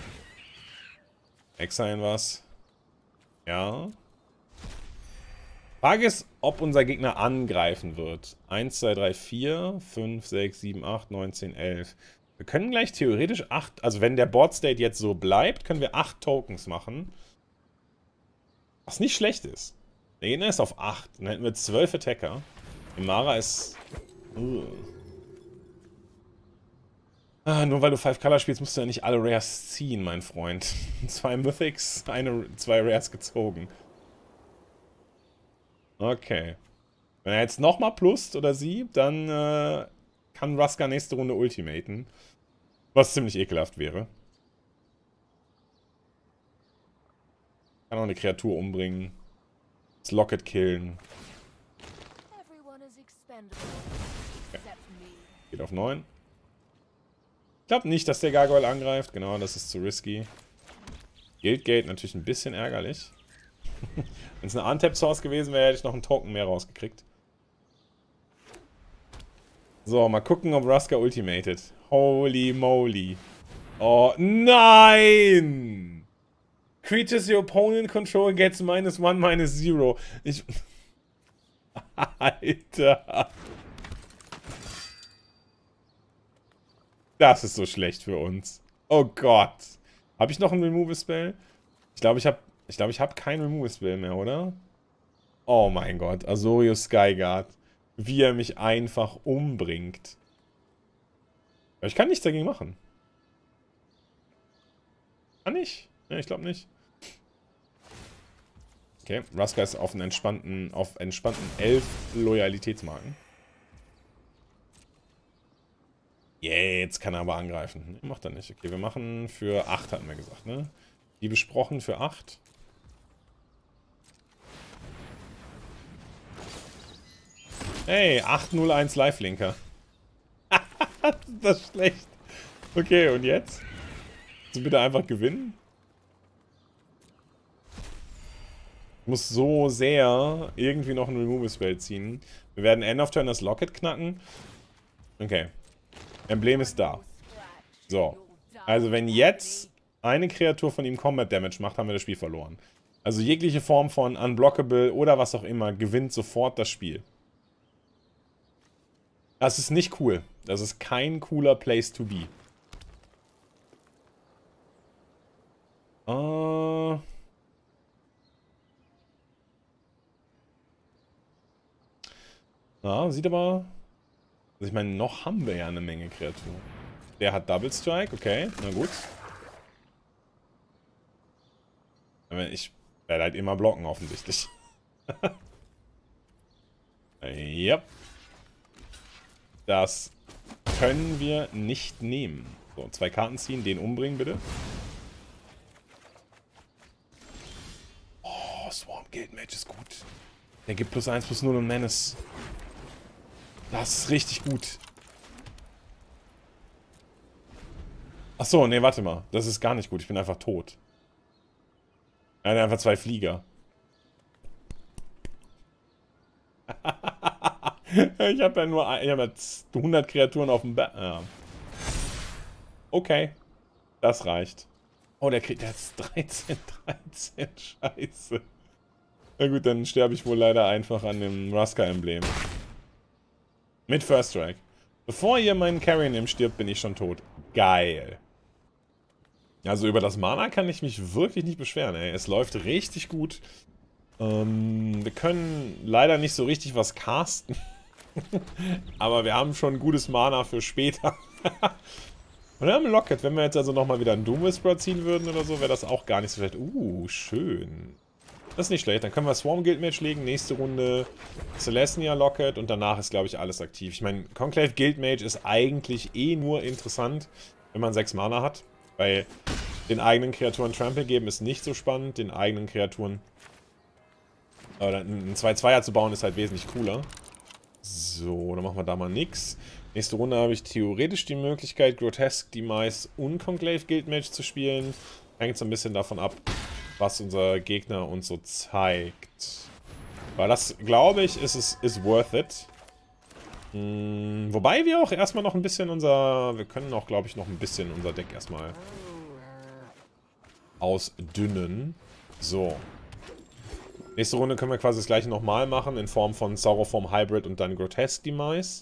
Exile was. Ja. Frage ist, ob unser Gegner angreifen wird. 1, 2, 3, 4, 5, 6, 7, 8, 9, 10, 11. Wir können gleich theoretisch 8, also wenn der Board State jetzt so bleibt, können wir 8 Tokens machen. Was nicht schlecht ist. Der Gegner ist auf 8. Dann hätten wir 12 Attacker. Imara ist... nur weil du 5 Color spielst, musst du ja nicht alle Rares ziehen, mein Freund. 2 Mythics, 2 Rares gezogen. Okay. Wenn er jetzt nochmal plust oder sie, dann kann Ruska nächste Runde ultimaten. Was ziemlich ekelhaft wäre. Kann auch eine Kreatur umbringen. Das Locket killen. Okay. Geht auf 9. Ich glaube nicht, dass der Gargoyle angreift. Genau, das ist zu risky. Guildgate natürlich ein bisschen ärgerlich. Wenn es eine Untapped Source gewesen wäre, hätte ich noch einen Token mehr rausgekriegt. So, mal gucken, ob Ruska ultimated. Holy moly. Oh, nein! Creatures your opponent control gets -1, -0. Ich... Alter. Das ist so schlecht für uns. Oh Gott. Habe ich noch einen Removal-Spell? Ich glaube, ich habe keinen Removal-Spell mehr, oder? Oh mein Gott. Azorius Skyguard. Wie er mich einfach umbringt. Aber ich kann nichts dagegen machen. Kann ich? Ja, ich glaube nicht. Okay, Ruska ist auf entspannten 11 Loyalitätsmarken. Jetzt kann er aber angreifen. Nee, macht er nicht. Okay, wir machen für 8, hatten wir gesagt, ne? Wie besprochen für 8. Hey, 801 Lifelinker. Das ist schlecht. Okay, und jetzt? So bitte einfach gewinnen? Ich muss so sehr irgendwie noch ein Removal-Spell ziehen. Wir werden End of Turn das Locket knacken. Okay. Emblem ist da. So. Also wenn jetzt eine Kreatur von ihm Combat Damage macht, haben wir das Spiel verloren. Also jegliche Form von Unblockable oder was auch immer gewinnt sofort das Spiel. Das ist nicht cool. Das ist kein cooler Place to be. Ja, sieht aber... Also ich meine, noch haben wir ja eine Menge Kreaturen. Der hat Double Strike, okay, na gut. Ich werde halt immer blocken, offensichtlich. Ja. Das können wir nicht nehmen. So, 2 Karten ziehen, den umbringen, bitte. Oh, Swarm Guild Mage ist gut. Der gibt +1, +0 und Menace. Das ist richtig gut. Achso, nee, warte mal. Das ist gar nicht gut. Ich bin einfach tot. Er hat einfach 2 Flieger. Ich habe ja nur 100 Kreaturen auf dem ja. Okay. Das reicht. Oh, der kriegt jetzt 13. Scheiße. Na gut, dann sterbe ich wohl leider einfach an dem Ruska-Emblem. Mit First Strike. Bevor ihr meinen Carry nehmt, stirbt, bin ich schon tot. Geil. Also über das Mana kann ich mich wirklich nicht beschweren, ey. Es läuft richtig gut. Wir können leider nicht so richtig was casten. Aber wir haben schon gutes Mana für später. Und wir haben Locket. Wenn wir jetzt also nochmal wieder einen Doom Whisperer ziehen würden oder so, wäre das auch gar nicht so schlecht. Schön. Das ist nicht schlecht. Dann können wir Swarm Guild Mage legen. Nächste Runde Celestia Locket. Und danach ist, glaube ich, alles aktiv. Ich meine, Conclave Guild Mage ist eigentlich eh nur interessant, wenn man 6 Mana hat. Weil den eigenen Kreaturen Trample geben ist nicht so spannend. Den eigenen Kreaturen... Oder einen 2-2er zu bauen ist halt wesentlich cooler. So, dann machen wir da mal nix. Nächste Runde habe ich theoretisch die Möglichkeit, Grotesque Demise und Conclave Guild Mage zu spielen. Hängt so ein bisschen davon ab, was unser Gegner uns so zeigt. Weil das, glaube ich, ist worth it. Wobei wir auch erstmal noch ein bisschen wir können auch, glaube ich, noch ein bisschen unser Deck erstmal ausdünnen. So. Nächste Runde können wir quasi das gleiche nochmal machen, in Form von Sauroform Hybrid und dann Grotesque Demise.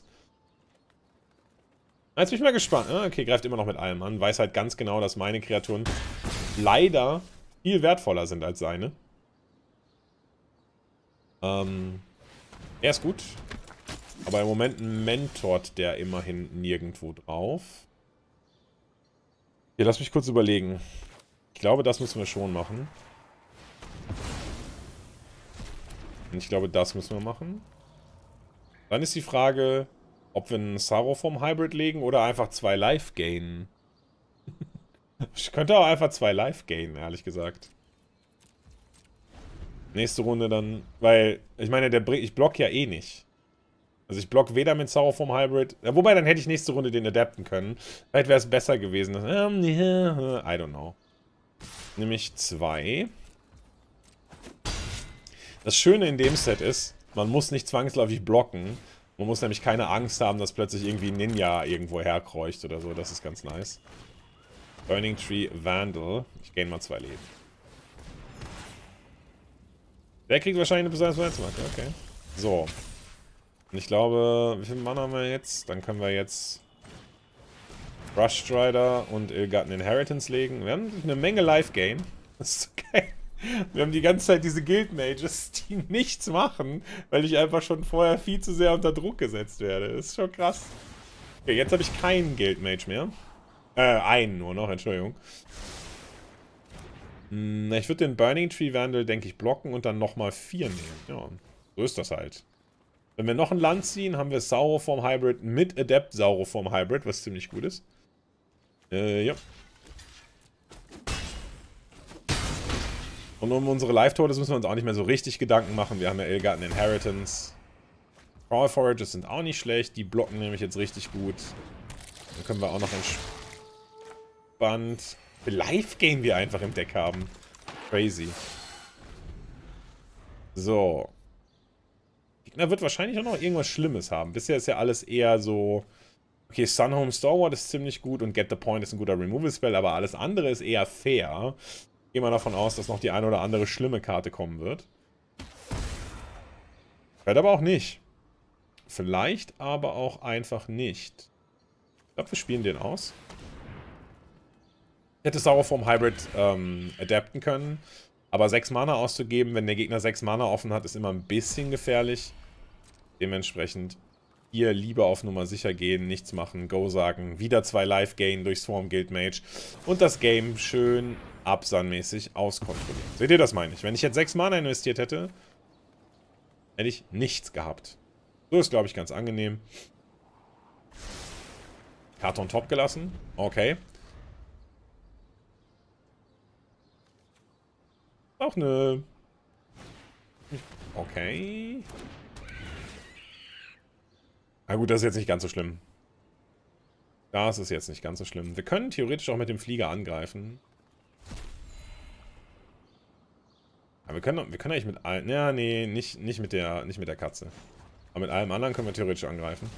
Jetzt bin ich mal gespannt. Okay, greift immer noch mit allem an. Weiß halt ganz genau, dass meine Kreaturen leider viel wertvoller sind als seine. Er ist gut. Aber im Moment mentort der immerhin nirgendwo drauf. Hier, lass mich kurz überlegen. Ich glaube, das müssen wir schon machen. Und ich glaube, das müssen wir machen. Dann ist die Frage, ob wir einen Sauroform Hybrid legen oder einfach 2 Life gainen. Ich könnte auch einfach 2 Life gainen, ehrlich gesagt. Nächste Runde dann, weil, ich meine, ich block ja eh nicht. Also ich block weder mit Sauroform Hybrid, wobei dann hätte ich nächste Runde den adapten können. Vielleicht wäre es besser gewesen. I don't know. Nämlich 2. Das Schöne in dem Set ist, man muss nicht zwangsläufig blocken. Man muss nämlich keine Angst haben, dass plötzlich irgendwie ein Ninja irgendwo herkreucht oder so. Das ist ganz nice. Burning Tree Vandal. Ich gain mal 2 Leben. Der kriegt wahrscheinlich eine besonders Weihnachtsmarke. Okay. So. Und ich glaube, wie viel Mana haben wir jetzt? Dann können wir jetzt Rush Strider und Ill-Gotten Inheritance legen. Wir haben eine Menge Life Gain. Das ist so geil. Wir haben die ganze Zeit diese Guild Mages, die nichts machen, weil ich einfach schon vorher viel zu sehr unter Druck gesetzt werde. Das ist schon krass. Okay, jetzt habe ich keinen Guild Mage mehr. Einen nur noch, Entschuldigung. Ich würde den Burning Tree Vandal, denke ich, blocken und dann nochmal 4 nehmen. Ja, so ist das halt. Wenn wir noch ein Land ziehen, haben wir Sauroform Hybrid mit Adept Sauroform Hybrid, was ziemlich gut ist. Ja. Und um unsere Life-Todes müssen wir uns auch nicht mehr so richtig Gedanken machen. Wir haben ja Ill-Gotten Inheritance. Crawl Forages sind auch nicht schlecht. Die blocken nämlich jetzt richtig gut. Dann können wir auch noch entspannt Life-Gain wir einfach im Deck haben. Crazy. So. Gegner wird wahrscheinlich auch noch irgendwas Schlimmes haben. Bisher ist ja alles eher so... Okay, Sunhome Stalwart ist ziemlich gut und Get the Point ist ein guter Removal-Spell, aber alles andere ist eher fair. Gehen wir davon aus, dass noch die eine oder andere schlimme Karte kommen wird. Vielleicht aber auch nicht. Vielleicht aber auch einfach nicht. Ich glaube, wir spielen den aus. Ich hätte Sauroform Hybrid adapten können. Aber 6 Mana auszugeben, wenn der Gegner 6 Mana offen hat, ist immer ein bisschen gefährlich. Dementsprechend hier lieber auf Nummer sicher gehen, nichts machen, Go sagen, wieder 2 Life Gain durch Swarm Guild Mage und das Game schön Absan-mäßig auskontrollieren. Seht ihr, das meine ich. Wenn ich jetzt 6 Mana investiert hätte, hätte ich nichts gehabt. So ist, glaube ich, ganz angenehm. Karte on top gelassen. Okay. Auch eine... Okay. Na gut, das ist jetzt nicht ganz so schlimm. Das ist jetzt nicht ganz so schlimm. Wir können theoretisch auch mit dem Flieger angreifen. Aber wir können eigentlich mit allen... Ja, nee, nicht mit der Katze. Aber mit allem anderen können wir theoretisch angreifen.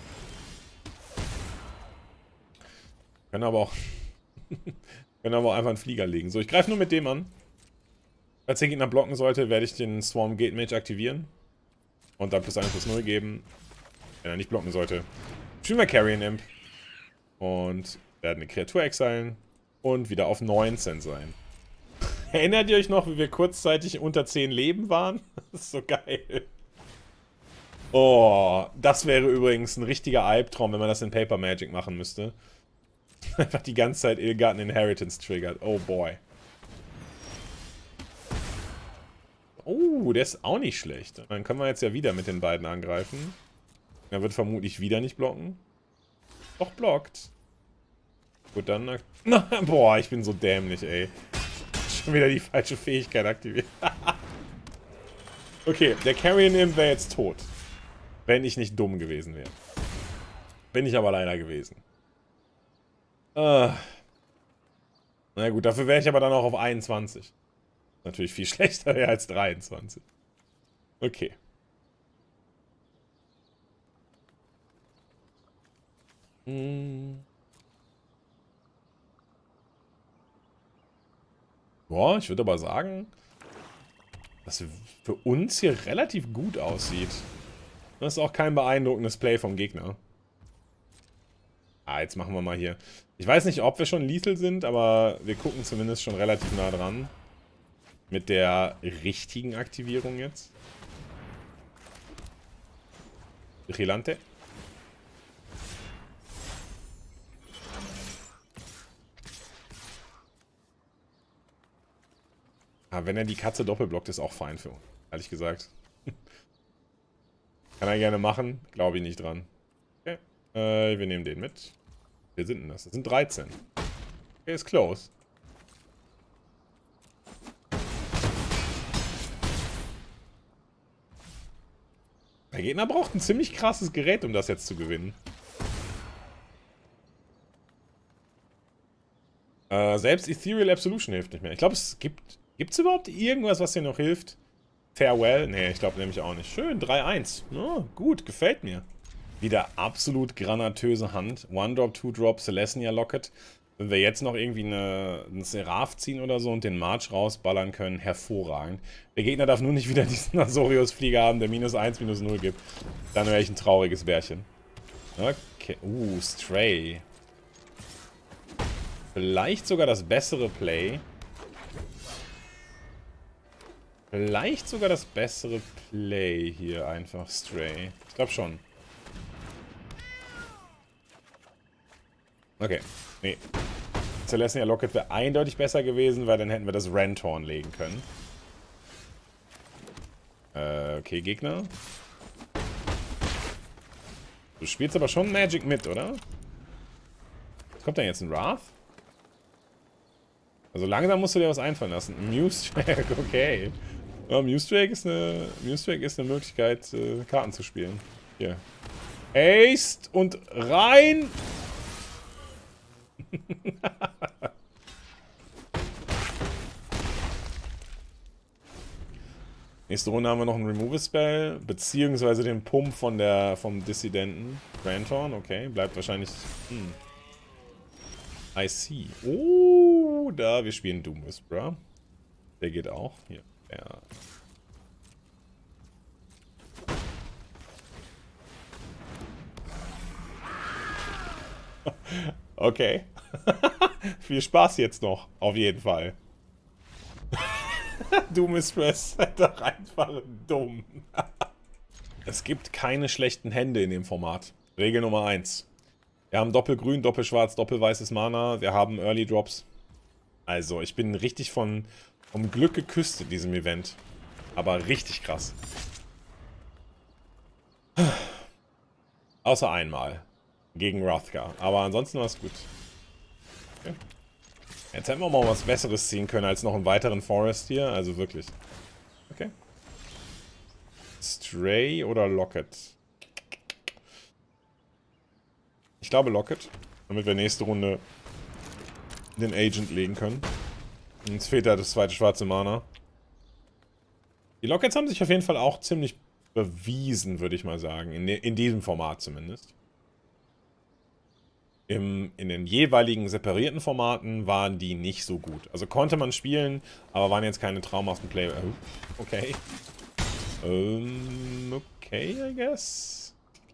Können aber auch... können aber auch einfach einen Flieger legen. So, ich greife nur mit dem an. Falls der Gegner blocken sollte, werde ich den Swarm Guild Mage aktivieren. Und dann +1/+0 geben. Wenn er nicht blocken sollte. Spielen wir Carrion Imp. Und werden eine Kreatur exilen. Und wieder auf 19 sein. Erinnert ihr euch noch, wie wir kurzzeitig unter 10 Leben waren? Das ist so geil. Oh, das wäre übrigens ein richtiger Albtraum, wenn man das in Paper Magic machen müsste. Einfach die ganze Zeit Ill-Gotten Inheritance triggert. Oh boy. Oh, der ist auch nicht schlecht. Dann können wir jetzt ja wieder mit den beiden angreifen. Er wird vermutlich wieder nicht blocken. Doch, blockt. Gut, dann... Boah, ich bin so dämlich, ey. Schon wieder die falsche Fähigkeit aktiviert. Okay, der Carrion Imp wäre jetzt tot. Wenn ich nicht dumm gewesen wäre. Bin ich aber leider gewesen. Na gut, dafür wäre ich aber dann auch auf 21. Natürlich viel schlechter wäre als 23. Okay. Boah, ich würde aber sagen, Was für uns hier relativ gut aussieht. Das ist auch kein beeindruckendes Play vom Gegner. Ah, jetzt machen wir mal hier. Ich weiß nicht, ob wir schon lethal sind, aber wir gucken zumindest schon relativ nah dran. Mit der richtigen Aktivierung jetzt. Vigilante. Ah, wenn er die Katze doppelblockt, ist auch fein für uns, ehrlich gesagt. Kann er gerne machen, glaube ich nicht dran. Okay, wir nehmen den mit. Wir sind denn das? Das sind 13. Okay, ist close. Der Gegner braucht ein ziemlich krasses Gerät, um das jetzt zu gewinnen. Selbst Ethereal Absolution hilft nicht mehr. Ich glaube, es gibt... Gibt es überhaupt irgendwas, was hier noch hilft? Farewell? Nee, ich glaube nämlich auch nicht. Schön, 3-1. Oh, gut, gefällt mir. Wieder absolut granatöse Hand. One-Drop, Two-Drop, Celestia Locket. Wenn wir jetzt noch irgendwie einen Seraph ziehen oder so und den March rausballern können, hervorragend. Der Gegner darf nur nicht wieder diesen Azorius-Flieger haben, der -1, -0 gibt. Dann wäre ich ein trauriges Bärchen. Okay. Stray. Vielleicht sogar das bessere Play. Vielleicht sogar das bessere Play hier einfach, Stray. Ich glaube schon. Okay. Nee. Celestia Locket wäre eindeutig besser gewesen, weil dann hätten wir das Renthorn legen können. Okay, Gegner. Du spielst aber schon Magic mit, oder? Was kommt denn jetzt? Ein Wrath? Also langsam musst du dir was einfallen lassen. Mewstrake, okay. Ja, Mewstrake ist eine Möglichkeit, Karten zu spielen. Hier. Haste und rein! Nächste Runde haben wir noch einen Removal-Spell, beziehungsweise den Pump vom Dissidenten. Rantorn, okay, bleibt wahrscheinlich... I see. Oh, da, wir spielen Doom Whisperer. Der geht auch. Hier, ja. Okay. Viel Spaß jetzt noch, auf jeden Fall. Doom ist doch einfach dumm. Es gibt keine schlechten Hände in dem Format. Regel Nummer 1. Wir haben Doppelgrün, Doppelschwarz, Doppelweißes Mana. Wir haben Early Drops. Also, ich bin richtig vom Glück geküsst in diesem Event. Aber richtig krass. Außer einmal. Gegen Wrathgar. Aber ansonsten war es gut. Okay. Jetzt hätten wir mal was Besseres ziehen können als noch einen weiteren Forest hier. Also wirklich. Okay. Stray oder Locket? Ich glaube Locket. Damit wir nächste Runde den Agent legen können. Uns fehlt ja das zweite schwarze Mana. Die Lockets haben sich auf jeden Fall auch ziemlich bewiesen, würde ich mal sagen. In diesem Format zumindest. In den jeweiligen separierten Formaten waren die nicht so gut. Also konnte man spielen, aber waren jetzt keine traumhaften Player. Oh, okay. Okay, I guess.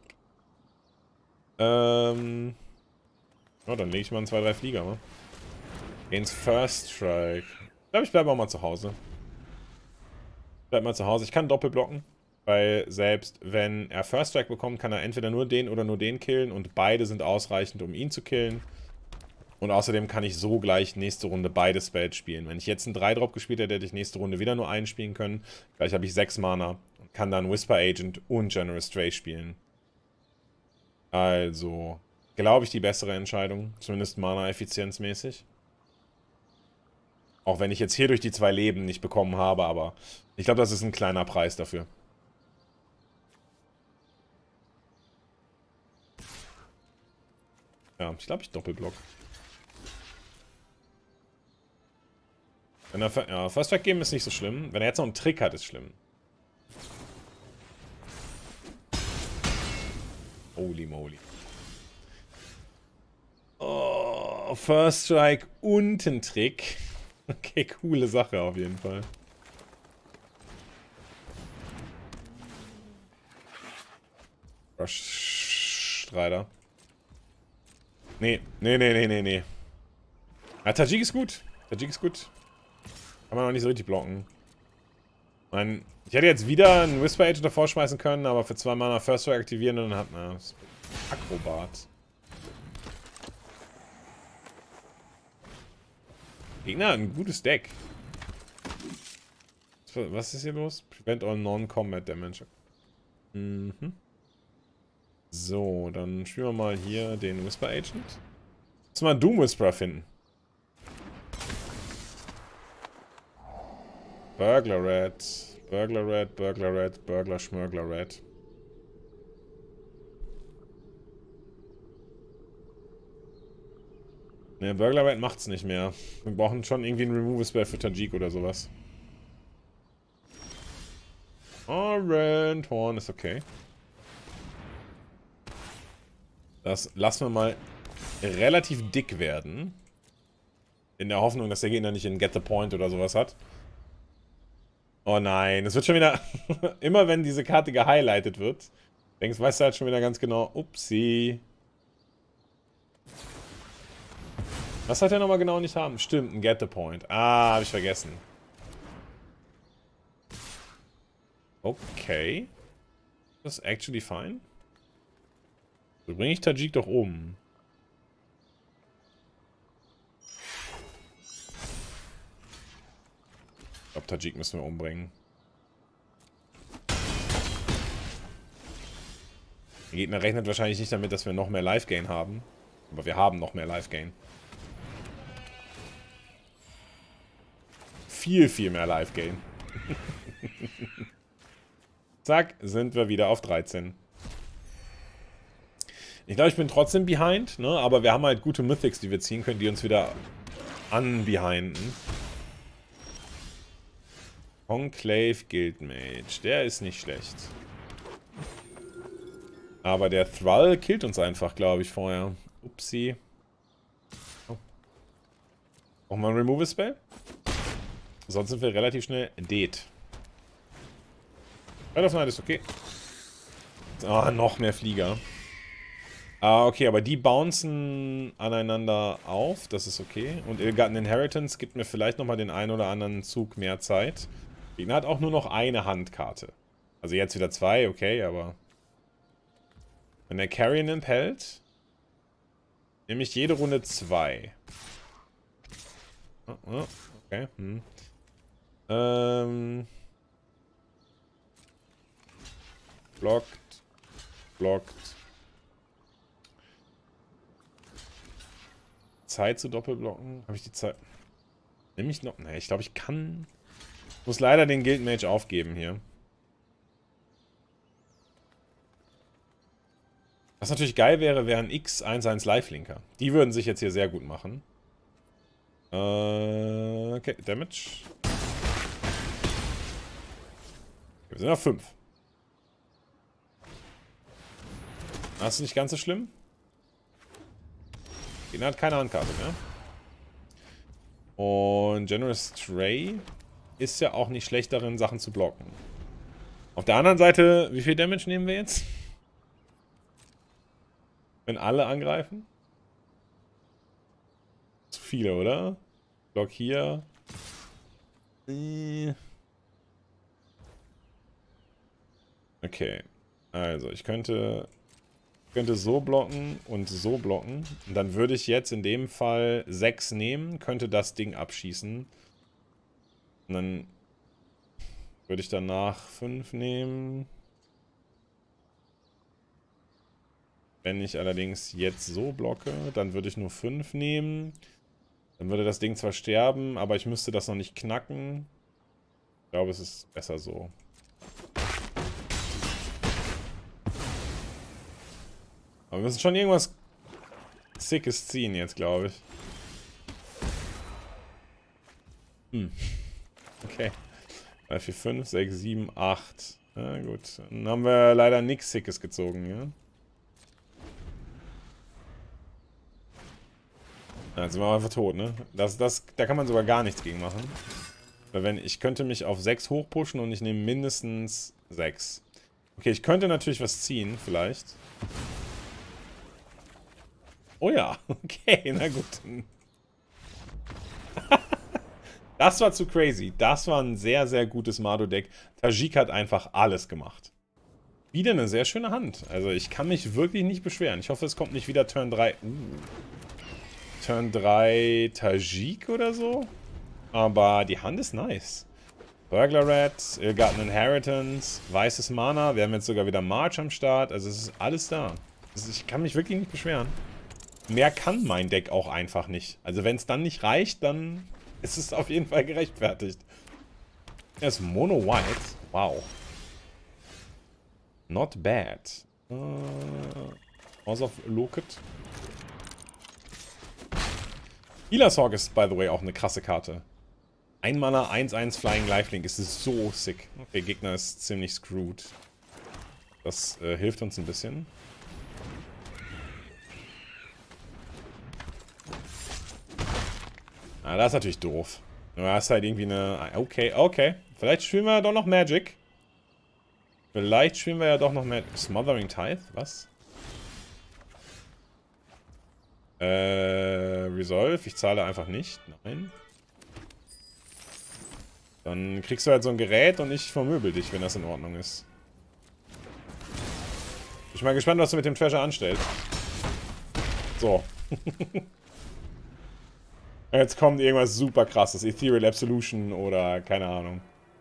Ja, dann lege ich mal einen 2-3 Flieger, ne? Ins First Strike. Ich glaube, ich bleibe auch mal zu Hause. Bleib mal zu Hause. Ich kann doppelt blocken. Weil selbst wenn er First Strike bekommt, kann er entweder nur den oder nur den killen. Und beide sind ausreichend, um ihn zu killen. Und außerdem kann ich so gleich nächste Runde beide Spells spielen. Wenn ich jetzt einen 3-Drop gespielt hätte, hätte ich nächste Runde wieder nur einen spielen können. Gleich habe ich 6 Mana. Und kann dann Whisper Agent und Generous Stray spielen. Also, glaube ich, die bessere Entscheidung. Zumindest Mana-effizienzmäßig. Auch wenn ich jetzt hier durch die 2 Leben nicht bekommen habe, aber ich glaube, das ist ein kleiner Preis dafür. Ja, ich glaube, ich Doppelblock. Wenn er ja, First Strike geben ist nicht so schlimm. Wenn er jetzt noch einen Trick hat, ist schlimm. Holy moly. Oh, First Strike und ein Trick. Okay, coole Sache auf jeden Fall. Rush-Strider. Nee. Ja, Tajik ist gut. Tajik ist gut. Kann man auch nicht so richtig blocken. Ich hätte jetzt wieder einen Whisper Agent davor schmeißen können, aber für 2 Mana First Strike aktivieren und dann hat man Akrobat. Gegner hat ein gutes Deck. Was ist hier los? Prevent all non-combat damage. Mhm. So, dann spielen wir mal hier den Whisper Agent. Müssen wir einen Doom Whisperer finden. Burglar Red. Burglar Red, Burglar Red, Burglar Schmörgler Red. Ne, Burglar Red macht's nicht mehr. Wir brauchen schon irgendwie einen Removal-Spell für Tajik oder sowas. Orange Horn ist okay. Das lassen wir mal relativ dick werden. In der Hoffnung, dass der Gegner nicht einen Get the Point oder sowas hat. Oh nein, es wird schon wieder... Immer wenn diese Karte gehighlightet wird, weißt du halt schon wieder ganz genau, upsie. Was hat er nochmal genau nicht haben? Stimmt, ein Get the Point. Ah, habe ich vergessen. Okay. Das ist actually fine. So bringe ich Tajik doch um. Ich glaube, Tajik müssen wir umbringen. Der Gegner rechnet wahrscheinlich nicht damit, dass wir noch mehr Life-Gain haben. Aber wir haben noch mehr Life-Gain. Viel, viel mehr Life-Gain. Zack, sind wir wieder auf 13. Ich glaube, ich bin trotzdem behind, ne? Aber wir haben halt gute Mythics, die wir ziehen können, die uns wieder unbehinden. Conclave Guildmage. Der ist nicht schlecht. Aber der Thrall killt uns einfach, glaube ich, vorher. Upsi. Oh. Brauchen wir einen Removal-Spell? Sonst sind wir relativ schnell dead. Right of Night ist okay. Ah, noch mehr Flieger. Ah, okay, aber die bouncen aneinander auf. Das ist okay. Und Ill-Gotten Inheritance gibt mir vielleicht nochmal den einen oder anderen Zug mehr Zeit. Gegner hat auch nur noch eine Handkarte. Also jetzt wieder 2, okay, aber... Wenn der Carrion Imp hält, nehme ich jede Runde 2. Okay, Blockt. Blockt. Zeit zu doppelblocken. Habe ich die Zeit... Nehme ich noch... Ne, ich glaube, ich kann... Ich muss leider den Guildmage aufgeben hier. Was natürlich geil wäre, wären X11 Lifelinker. Die würden sich jetzt hier sehr gut machen. Okay, Damage. Wir sind auf 5. Das ist nicht ganz so schlimm. Gegner hat keine Handkarte mehr. Und Generous Stray ist ja auch nicht schlecht darin, Sachen zu blocken. Auf der anderen Seite, wie viel Damage nehmen wir jetzt? Wenn alle angreifen? Zu viele, oder? Block hier. Okay. Also, ich könnte so blocken und so blocken. Und dann würde ich jetzt in dem Fall 6 nehmen, könnte das Ding abschießen. Und dann würde ich danach 5 nehmen. Wenn ich allerdings jetzt so blocke, dann würde ich nur 5 nehmen. Dann würde das Ding zwar sterben, aber ich müsste das noch nicht knacken. Ich glaube, es ist besser so. Aber wir müssen schon irgendwas Sickes ziehen jetzt, glaube ich. Okay. 3, 4, 5, 6, 7, 8. Na gut. Dann haben wir leider nichts Sickes gezogen, ja. Dann sind wir einfach tot, ne? Da kann man sogar gar nichts gegen machen. Weil ich könnte mich auf 6 hochpushen und ich nehme mindestens 6. Okay, ich könnte natürlich was ziehen, vielleicht. Oh ja, okay, na gut. Das war zu crazy. Das war ein sehr, sehr gutes Mardu-Deck. Tajik hat einfach alles gemacht. Wieder eine sehr schöne Hand. Also ich kann mich wirklich nicht beschweren. Ich hoffe, es kommt nicht wieder Turn 3. Turn 3 Tajik oder so. Aber die Hand ist nice. Burglar Rat, Ill-Gotten Inheritance, weißes Mana. Wir haben jetzt sogar wieder March am Start. Also es ist alles da. Also ich kann mich wirklich nicht beschweren. Mehr kann mein Deck auch einfach nicht. Also wenn es dann nicht reicht, dann ist es auf jeden Fall gerechtfertigt. Er ist Mono White. Wow. Not bad. House of Loket. Healer's Hawk ist, by the way, auch eine krasse Karte. 1 Mana, 1/1 Flying Lifelink. Ist so sick. Okay, Gegner ist ziemlich screwed. Das hilft uns ein bisschen. Ah, das ist natürlich doof. Du hast halt irgendwie eine... Okay, okay. Vielleicht spielen wir ja doch noch Magic. Vielleicht spielen wir ja doch noch Magic. Smothering Tithe? Was? Resolve. Ich zahle einfach nicht. Nein. Dann kriegst du halt so ein Gerät und ich vermöbel dich, wenn das in Ordnung ist. Ich bin mal gespannt, was du mit dem Treasure anstellst. So. Jetzt kommt irgendwas super krasses. Ethereal Absolution oder keine Ahnung.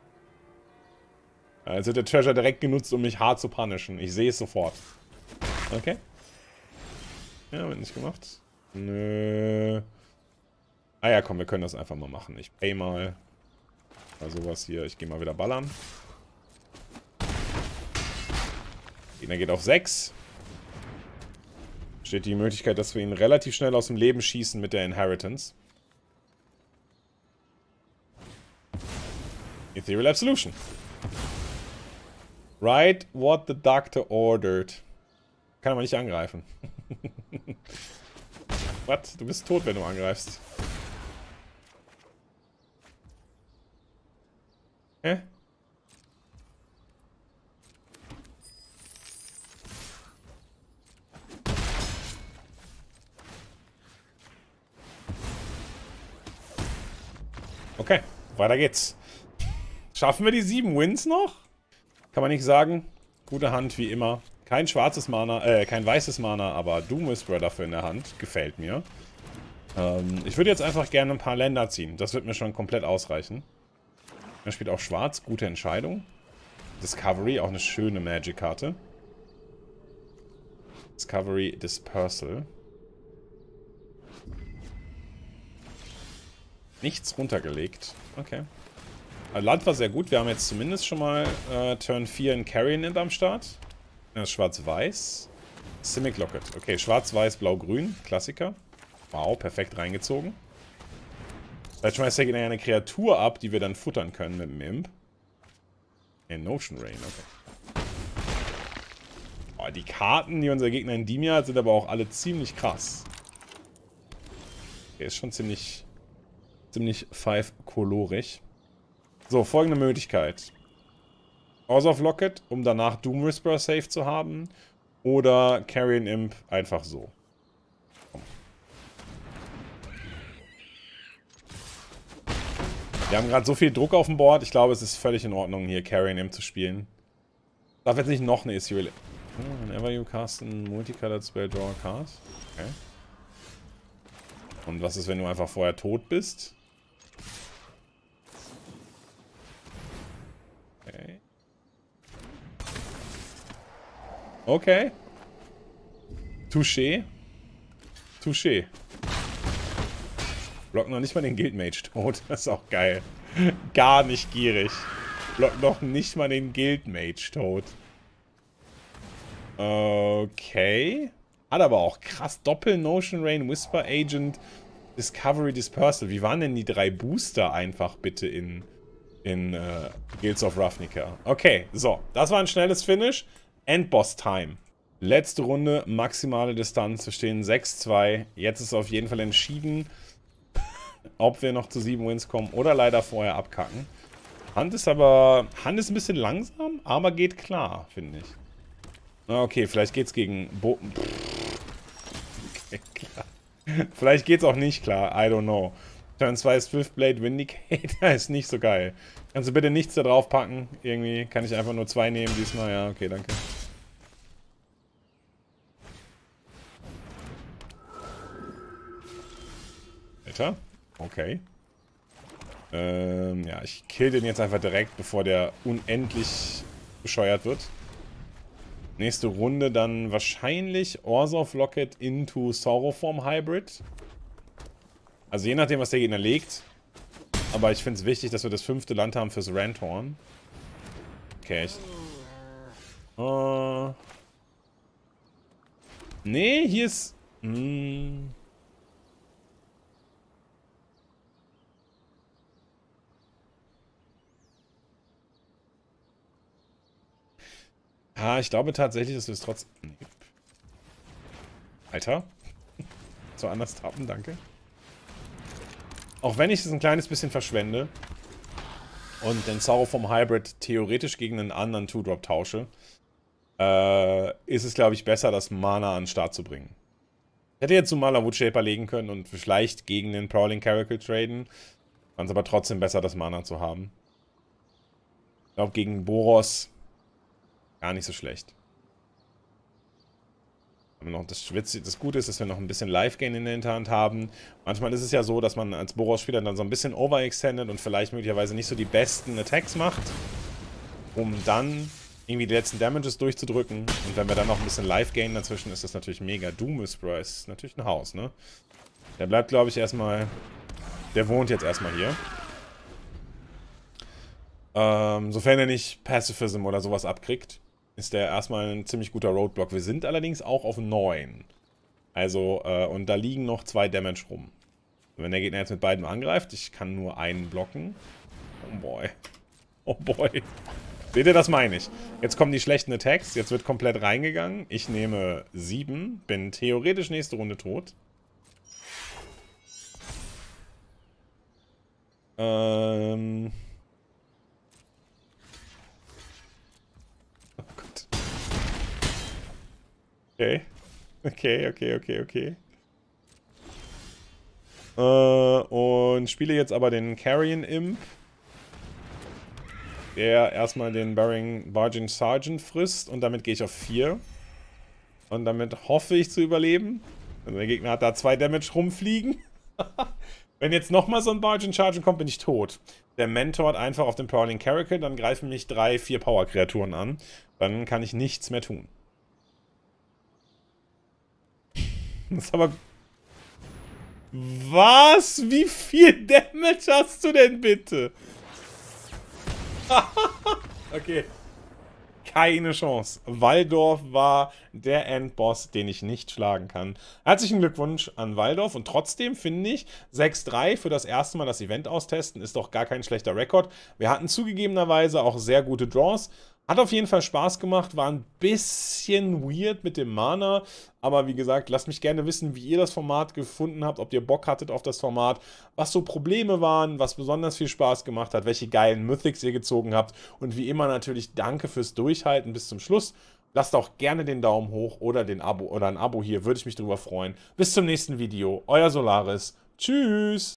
Jetzt wird der Treasure direkt genutzt, um mich hart zu punishen. Ich sehe es sofort. Okay. Ja, wird nicht gemacht. Nö. Ah ja, komm, wir können das einfach mal machen. Ich pay mal. Sowas hier. Ich gehe mal wieder ballern. Gegner geht auf 6. Steht die Möglichkeit, dass wir ihn relativ schnell aus dem Leben schießen mit der Inheritance. Ethereal Absolution. Right what the doctor ordered. Kann aber nicht angreifen. Was? Du bist tot, wenn du angreifst. Hä? Okay, weiter geht's. Schaffen wir die 7 Wins noch? Kann man nicht sagen. Gute Hand wie immer. Kein schwarzes Mana, kein weißes Mana, aber Doom Whisperer dafür in der Hand. Gefällt mir. Ich würde jetzt einfach gerne ein paar Länder ziehen. Das wird mir schon komplett ausreichen. Er spielt auch schwarz. Gute Entscheidung. Discovery, auch eine schöne Magic-Karte. Discovery Dispersal. Nichts runtergelegt. Okay. Land war sehr gut. Wir haben jetzt zumindest schon mal Turn 4 in Carrion am Start. Das ist schwarz-weiß. Simic Locket. Okay, schwarz-weiß, blau-grün. Klassiker. Wow, perfekt reingezogen. Vielleicht schmeißt der Gegner ja eine Kreatur ab, die wir dann futtern können mit dem Imp. Notion Rain, okay. Oh, die Karten, die unser Gegner in Dimir hat, sind aber auch alle ziemlich krass. Okay, ist schon ziemlich five-kolorig. So, folgende Möglichkeit. House of Locket, um danach Doom Whisperer safe zu haben. Oder Carrion Imp einfach so. Komm. Wir haben gerade so viel Druck auf dem Board. Ich glaube, es ist völlig in Ordnung, hier Carrion Imp zu spielen. Darf jetzt nicht noch eine Ethereal... Whenever you cast a multicolored spell, draw a card. Okay. Und was ist, wenn du einfach vorher tot bist? Okay. Okay. Touché. Touché. Block noch nicht mal den Guildmage tot. Das ist auch geil. Gar nicht gierig. Block noch nicht mal den Guildmage tot. Okay. Hat aber auch krass Doppel Notion Rain, Whisper Agent, Discovery Dispersal. Wie waren denn die 3 Booster einfach bitte in Guilds of Ravnica? Okay, so. Das war ein schnelles Finish. Endboss Time. Letzte Runde, maximale Distanz. Wir stehen 6-2. Jetzt ist auf jeden Fall entschieden, ob wir noch zu 7 Wins kommen oder leider vorher abkacken. Hand ist ein bisschen langsam, aber geht klar, finde ich. Na, okay, vielleicht geht's gegen okay, klar. Vielleicht geht's auch nicht klar, I don't know. Turn 2 Swiftblade Vindicator ist nicht so geil. Kannst du bitte nichts da drauf packen? Irgendwie kann ich einfach nur 2 nehmen diesmal. Ja, okay, danke. Alter, okay. Ja, ich kill den jetzt einfach direkt, bevor der unendlich bescheuert wird. Nächste Runde dann wahrscheinlich Orzhov Locket into Sauroform Hybrid. Also je nachdem, was der Gegner legt. Aber ich finde es wichtig, dass wir das 5. Land haben fürs Ranthorn. Okay. Nee, hier ist... Ah, ich glaube tatsächlich, dass wir es trotzdem... Alter. So anders tappen, danke. Auch wenn ich es ein kleines bisschen verschwende und den Sauroform Hybrid theoretisch gegen einen anderen 2-Drop tausche, ist es, glaube ich, besser, das Mana an den Start zu bringen. Ich hätte jetzt Sumala Woodshaper legen können und vielleicht gegen den Prowling Caracal traden. Fand es aber trotzdem besser, das Mana zu haben. Ich glaube, gegen Boros gar nicht so schlecht. Aber noch das Gute ist, dass wir noch ein bisschen Life-Gain in der Hinterhand haben. Manchmal ist es ja so, dass man als Boros-Spieler dann so ein bisschen overextended und vielleicht möglicherweise nicht so die besten Attacks macht, um dann irgendwie die letzten Damages durchzudrücken. Und wenn wir dann noch ein bisschen Life-Gain dazwischen, ist das natürlich mega. Doom Whisperer ist natürlich ein Haus, ne? Der bleibt, glaube ich, erstmal... Der wohnt jetzt erstmal hier. Sofern er nicht Pacifism oder sowas abkriegt, ist der erstmal ein ziemlich guter Roadblock. Wir sind allerdings auch auf 9. Also, und da liegen noch 2 Damage rum. Wenn der Gegner jetzt mit beiden angreift, ich kann nur einen blocken. Oh boy. Oh boy. Seht ihr, das meine ich. Jetzt kommen die schlechten Attacks, jetzt wird komplett reingegangen. Ich nehme 7, bin theoretisch nächste Runde tot. Okay. Okay. Und spiele jetzt aber den Carrion Imp, der erstmal den Barging Sergeant frisst und damit gehe ich auf 4. Und damit hoffe ich zu überleben. Also der Gegner hat da 2 Damage rumfliegen. Wenn jetzt nochmal so ein Barging Sergeant kommt, bin ich tot. Der mentort einfach auf den Prowling Caracal, dann greifen mich 3, 4 Power-Kreaturen an. Dann kann ich nichts mehr tun. Das ist aber... Was? Wie viel Damage hast du denn bitte? Okay. Keine Chance. Waldorf war der Endboss, den ich nicht schlagen kann. Herzlichen Glückwunsch an Waldorf. Und trotzdem finde ich, 6-3 für das erste Mal das Event austesten ist doch gar kein schlechter Rekord. Wir hatten zugegebenerweise auch sehr gute Draws. Hat auf jeden Fall Spaß gemacht, war ein bisschen weird mit dem Mana, aber wie gesagt, lasst mich gerne wissen, wie ihr das Format gefunden habt, ob ihr Bock hattet auf das Format, was so Probleme waren, was besonders viel Spaß gemacht hat, welche geilen Mythics ihr gezogen habt und wie immer natürlich danke fürs Durchhalten bis zum Schluss. Lasst auch gerne den Daumen hoch oder ein Abo hier, würde ich mich drüber freuen. Bis zum nächsten Video, euer Solaris. Tschüss!